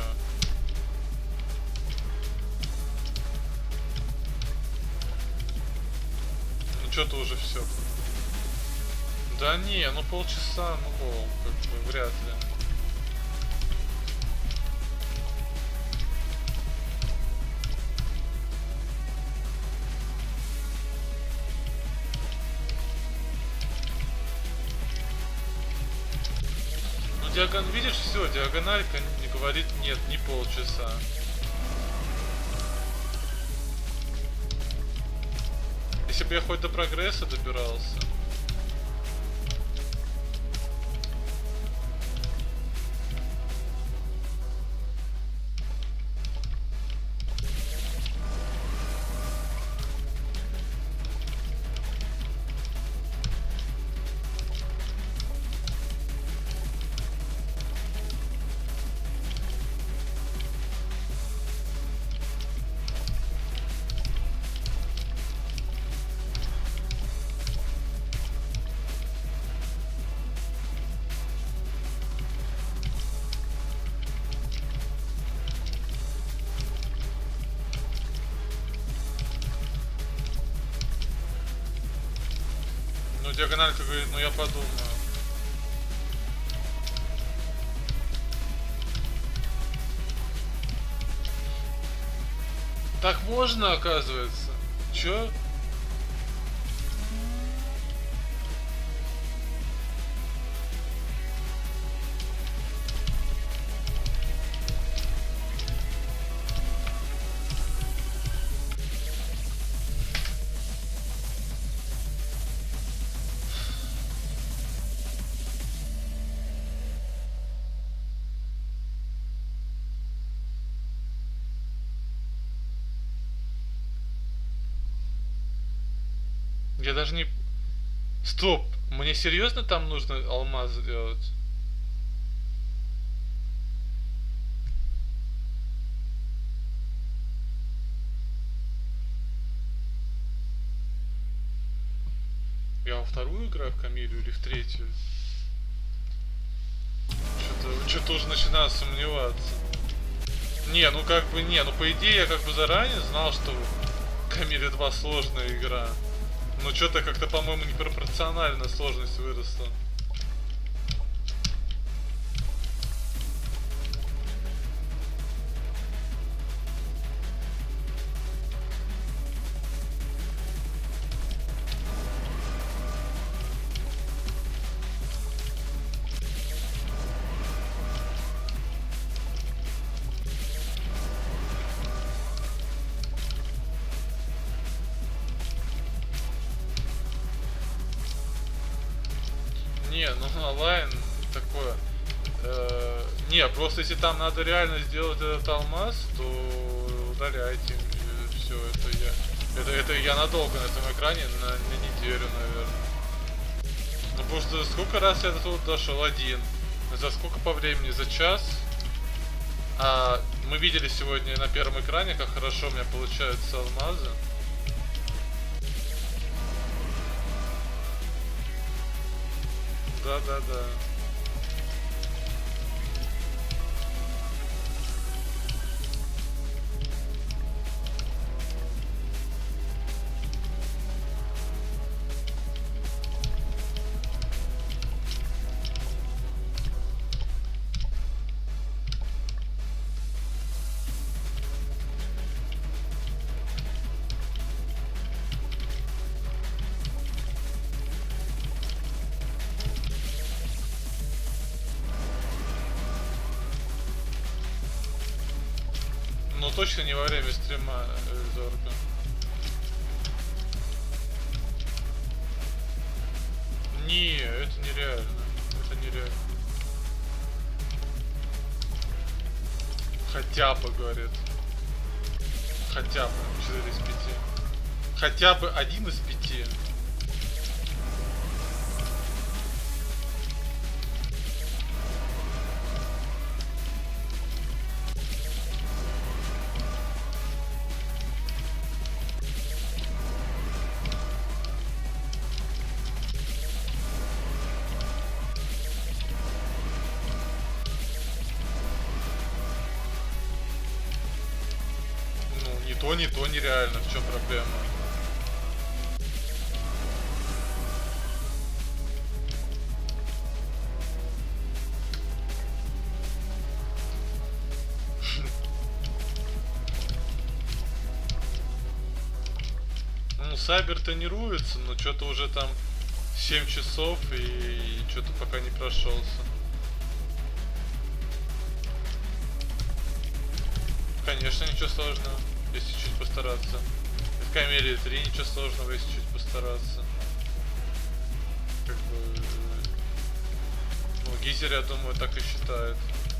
Ну что-то уже все. Да не, ну полчаса, ну как бы вряд ли. Ну видишь, все, диагональка не говорит нет, не полчаса. Если бы я хоть до прогресса добирался. Ну диагональка говорит, ну я подумаю. Так можно, оказывается. Чё? Я даже не... Стоп! Мне серьезно там нужно алмаз сделать? Я во вторую играю в Камилию или в третью? Что-то уже начинаю сомневаться. Не, ну как бы не, ну по идее я как бы заранее знал, что Камиля 2 сложная игра. Но что-то как-то, по-моему, непропорционально сложность выросла. Не, ну онлайн такое. Не, просто если там надо реально сделать этот алмаз, то удаляйте. Все, это я. Это я надолго на этом экране, на неделю, наверное. Ну просто сколько раз я до туда дошел? Один. За сколько по времени? За час? А мы видели сегодня на первом экране, как хорошо у меня получаются алмазы. Да, да, да. Но точно не во время стрима, Зорка. Не, это нереально. Это нереально. Хотя бы, говорит. Хотя бы 4 из 5. Хотя бы 1 из 5. Не то нереально, в чем проблема? Ну, Сайбер тренируется, но что-то уже там 7 часов и что-то пока не прошелся. Конечно, ничего сложного. Если чуть постараться. В Камелии 3 ничего сложного, если чуть постараться. Как бы... Ну, Гизер, я думаю, так и считает.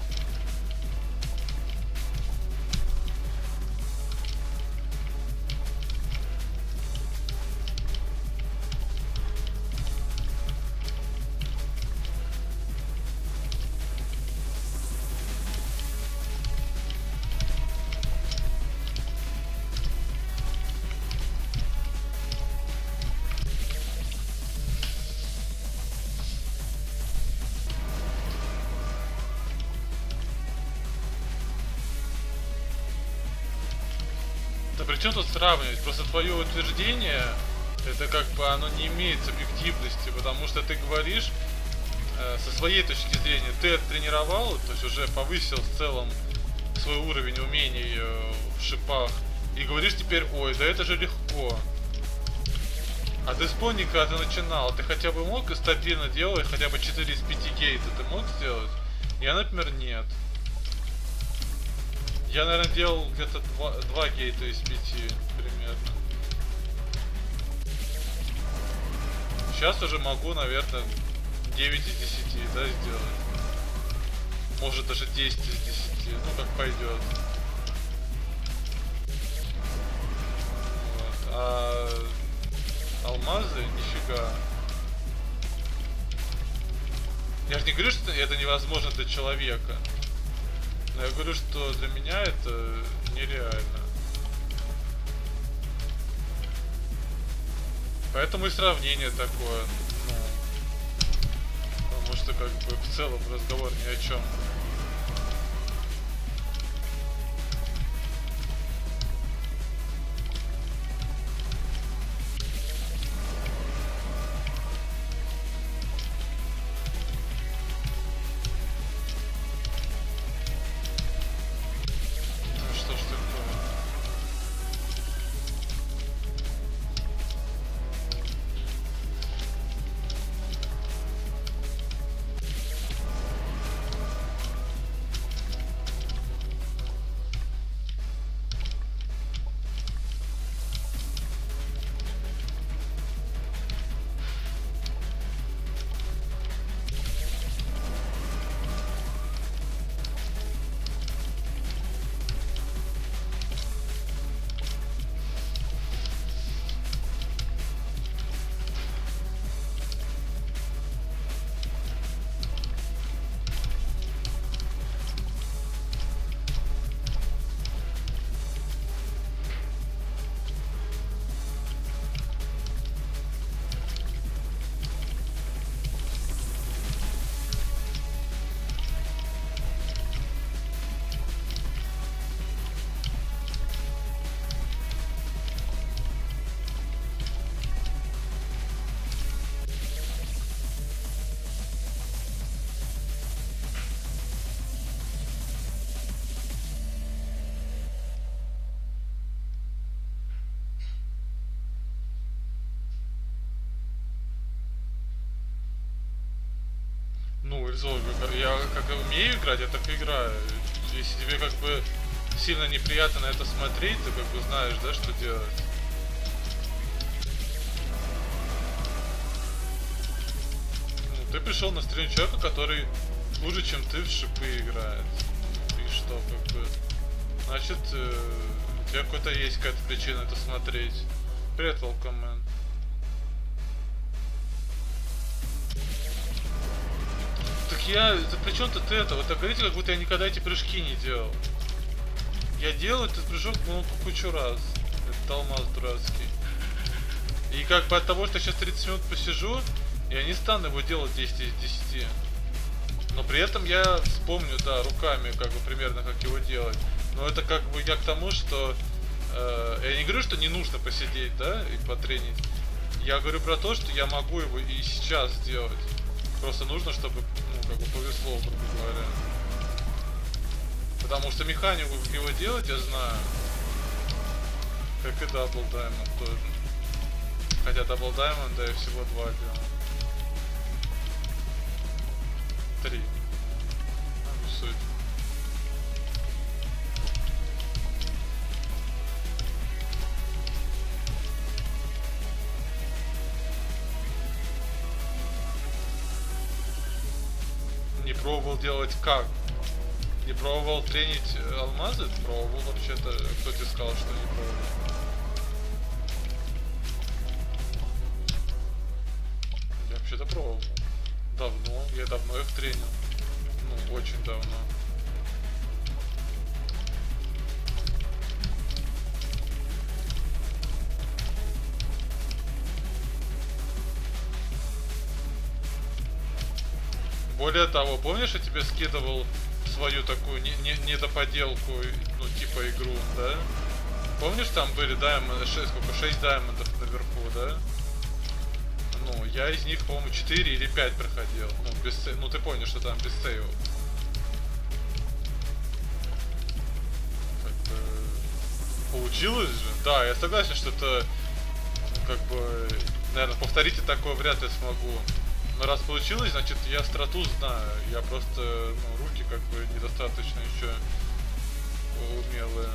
Причем тут сравнивать? Просто твое утверждение, это как бы оно не имеет субъективности, потому что ты говоришь со своей точки зрения, ты оттренировал, то есть уже повысил в целом свой уровень умений в шипах, и говоришь теперь, ой, да это же легко. А ты вспомни, когда ты начинал, ты хотя бы мог стабильно делать, хотя бы 4 из 5 гейта ты мог сделать? Я, например, нет. Я, наверное, делал где-то 2 гейта из 5 примерно. Сейчас уже могу, наверное, 9 из 10, да, сделать. Может даже 10 из 10, ну как пойдет. Вот. А алмазы нифига. Я же не говорю, что это невозможно для человека. Но я говорю, что для меня это нереально. Поэтому и сравнение такое, ну, потому что как бы в целом разговор ни о чем. Ну что ж такое? Ну, Эльзовик, я как умею играть, я так и играю. Если тебе как бы сильно неприятно на это смотреть, ты как бы знаешь, да, что делать. Ну, ты пришел на стрим человека, который хуже, чем ты в шипы играет. И что, как бы... Значит, у тебя какой-то есть какая-то причина это смотреть. Привет, Волкомен. Так я... Да при чем тут это? Вы так говорите, как будто я никогда эти прыжки не делал. Я делаю этот прыжок, ну, кучу раз. Это алмаз дурацкий. И как бы от того, что я сейчас 30 минут посижу, я не стану его делать 10 из 10. Но при этом я вспомню, да, руками, как бы примерно, как его делать. Но это как бы я к тому, что... я не говорю, что не нужно посидеть, да, и потренить. Я говорю про то, что я могу его и сейчас сделать. Просто нужно, чтобы, ну, как бы повезло, грубо говоря. Потому что механику, как его делать, я знаю. Как и Double Diamond тоже. Хотя Double Diamond, да, я всего 2 делал. 3. Ну, суть. Не пробовал делать как? Не пробовал тренить алмазы? Пробовал вообще-то. Кто тебе сказал, что не пробовал? Я вообще-то пробовал. Давно. Я давно их тренил. Ну, очень давно. Более того, помнишь, я тебе скидывал свою такую недоподелку, ну, типа игру, да? Помнишь, там были даймонды, 6 даймондов наверху, да? Ну, я из них, по-моему, 4 или 5 проходил. Ну, без сейв. Ну, ты понял, что там без сейвов. Получилось же? Да, я согласен, что это, как бы, наверное, повторить такое вряд ли смогу. Но раз получилось, значит, я страту знаю. Я просто, ну, руки как бы недостаточно еще умелые.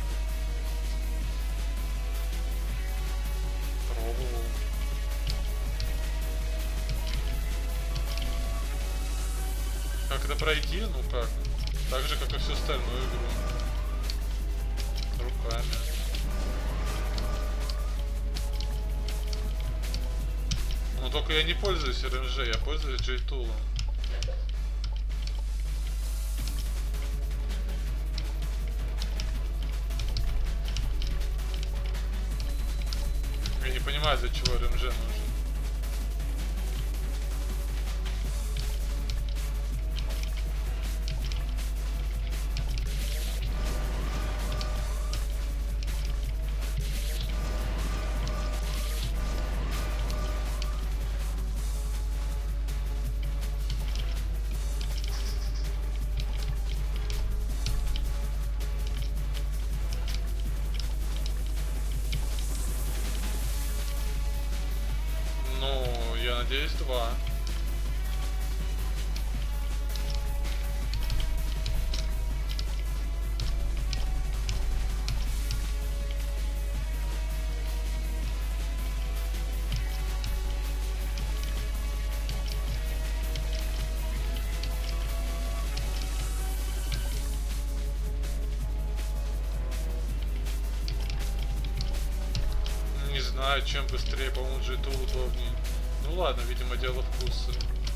Пробовал. Как это пройти? Ну как? Так же, как и всю остальную игру. Руками. Но только я не пользуюсь RNG, я пользуюсь J-Tool. Я не понимаю, для чего РМЖ нужен. Ну, я надеюсь, 2. Не знаю, чем быстрее, по-моему, G2 удобнее. Ну ладно, видимо, дело вкуса.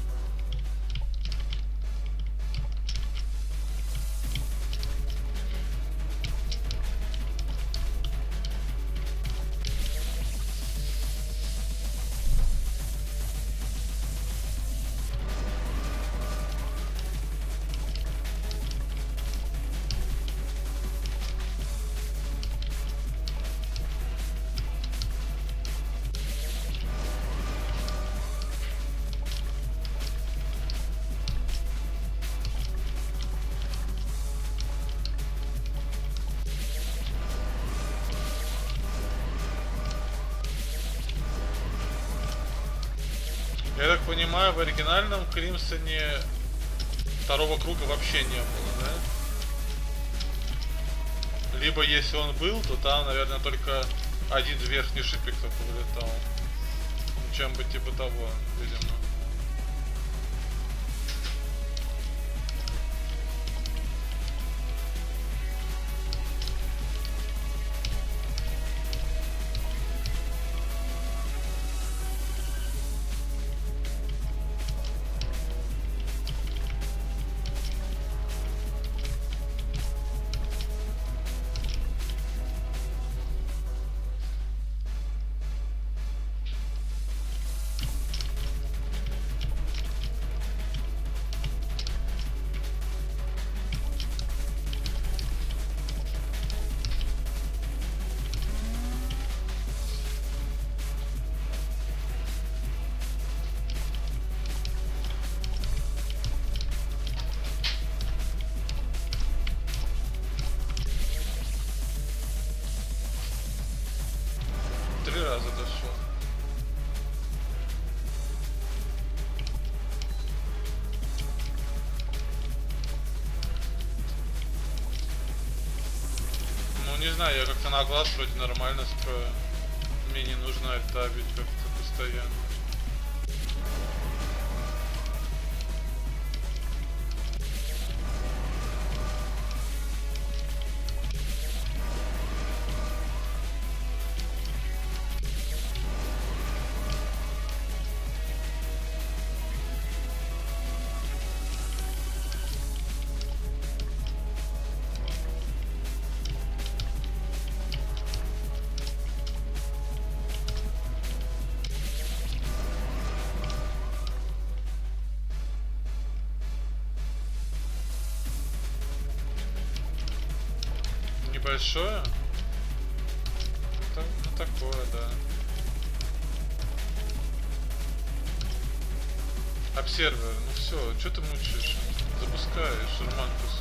Я так понимаю, в оригинальном Кримсоне второго круга вообще не было, да? Либо если он был, то там, наверное, только один верхний шипик только вылетал. Ну, чем-бы типа того, видимо. Три раза дошел. Ну не знаю, я как-то на глаз вроде нормально строю. Мне не нужно альтабить как-то постоянно. Небольшое? Ну такое, да. Обсервер, ну все, что ты мучаешь? Запускаешь, Романкуса.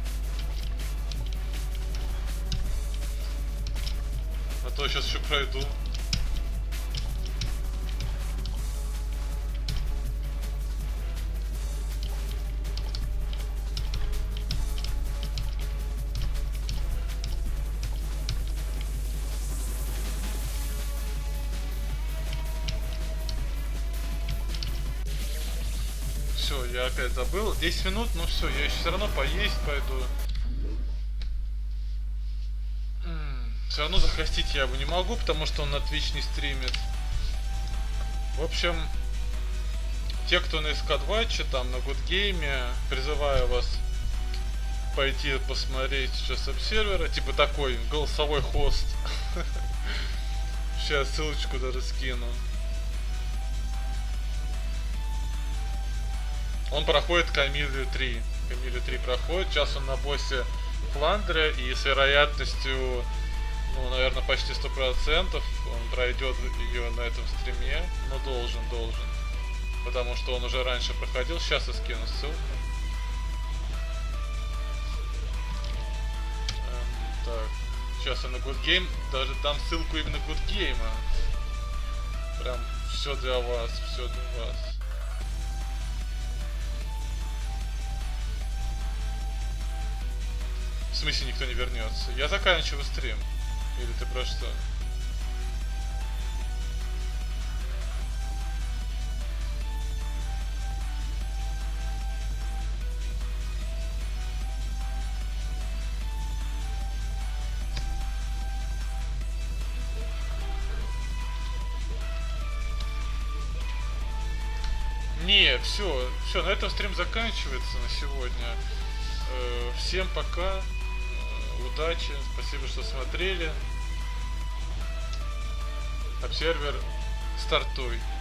А то сейчас еще пройду. Все, я опять забыл. 10 минут, ну все, я еще все равно поесть пойду. Все равно захостить я его не могу, потому что он на Twitch не стримит. В общем, те, кто на SK2, там на Гудгейме, призываю вас пойти посмотреть сейчас обсервера, типа такой голосовой хост. Сейчас ссылочку даже скину. Он проходит Камилью 3. Камилью 3 проходит. Сейчас он на боссе Фландре. И с вероятностью, ну, наверное, почти 100% он пройдет ее на этом стриме. Но должен. Потому что он уже раньше проходил. Сейчас я скину ссылку. Так. Сейчас я на Good Game даже дам ссылку именно Good Game. Прям все для вас, все для вас. В смысле никто не вернется? Я заканчиваю стрим. Или ты про что? Не, все, на этом стрим заканчивается на сегодня. Всем пока, удачи, спасибо, что смотрели. Обсервер, стартуй.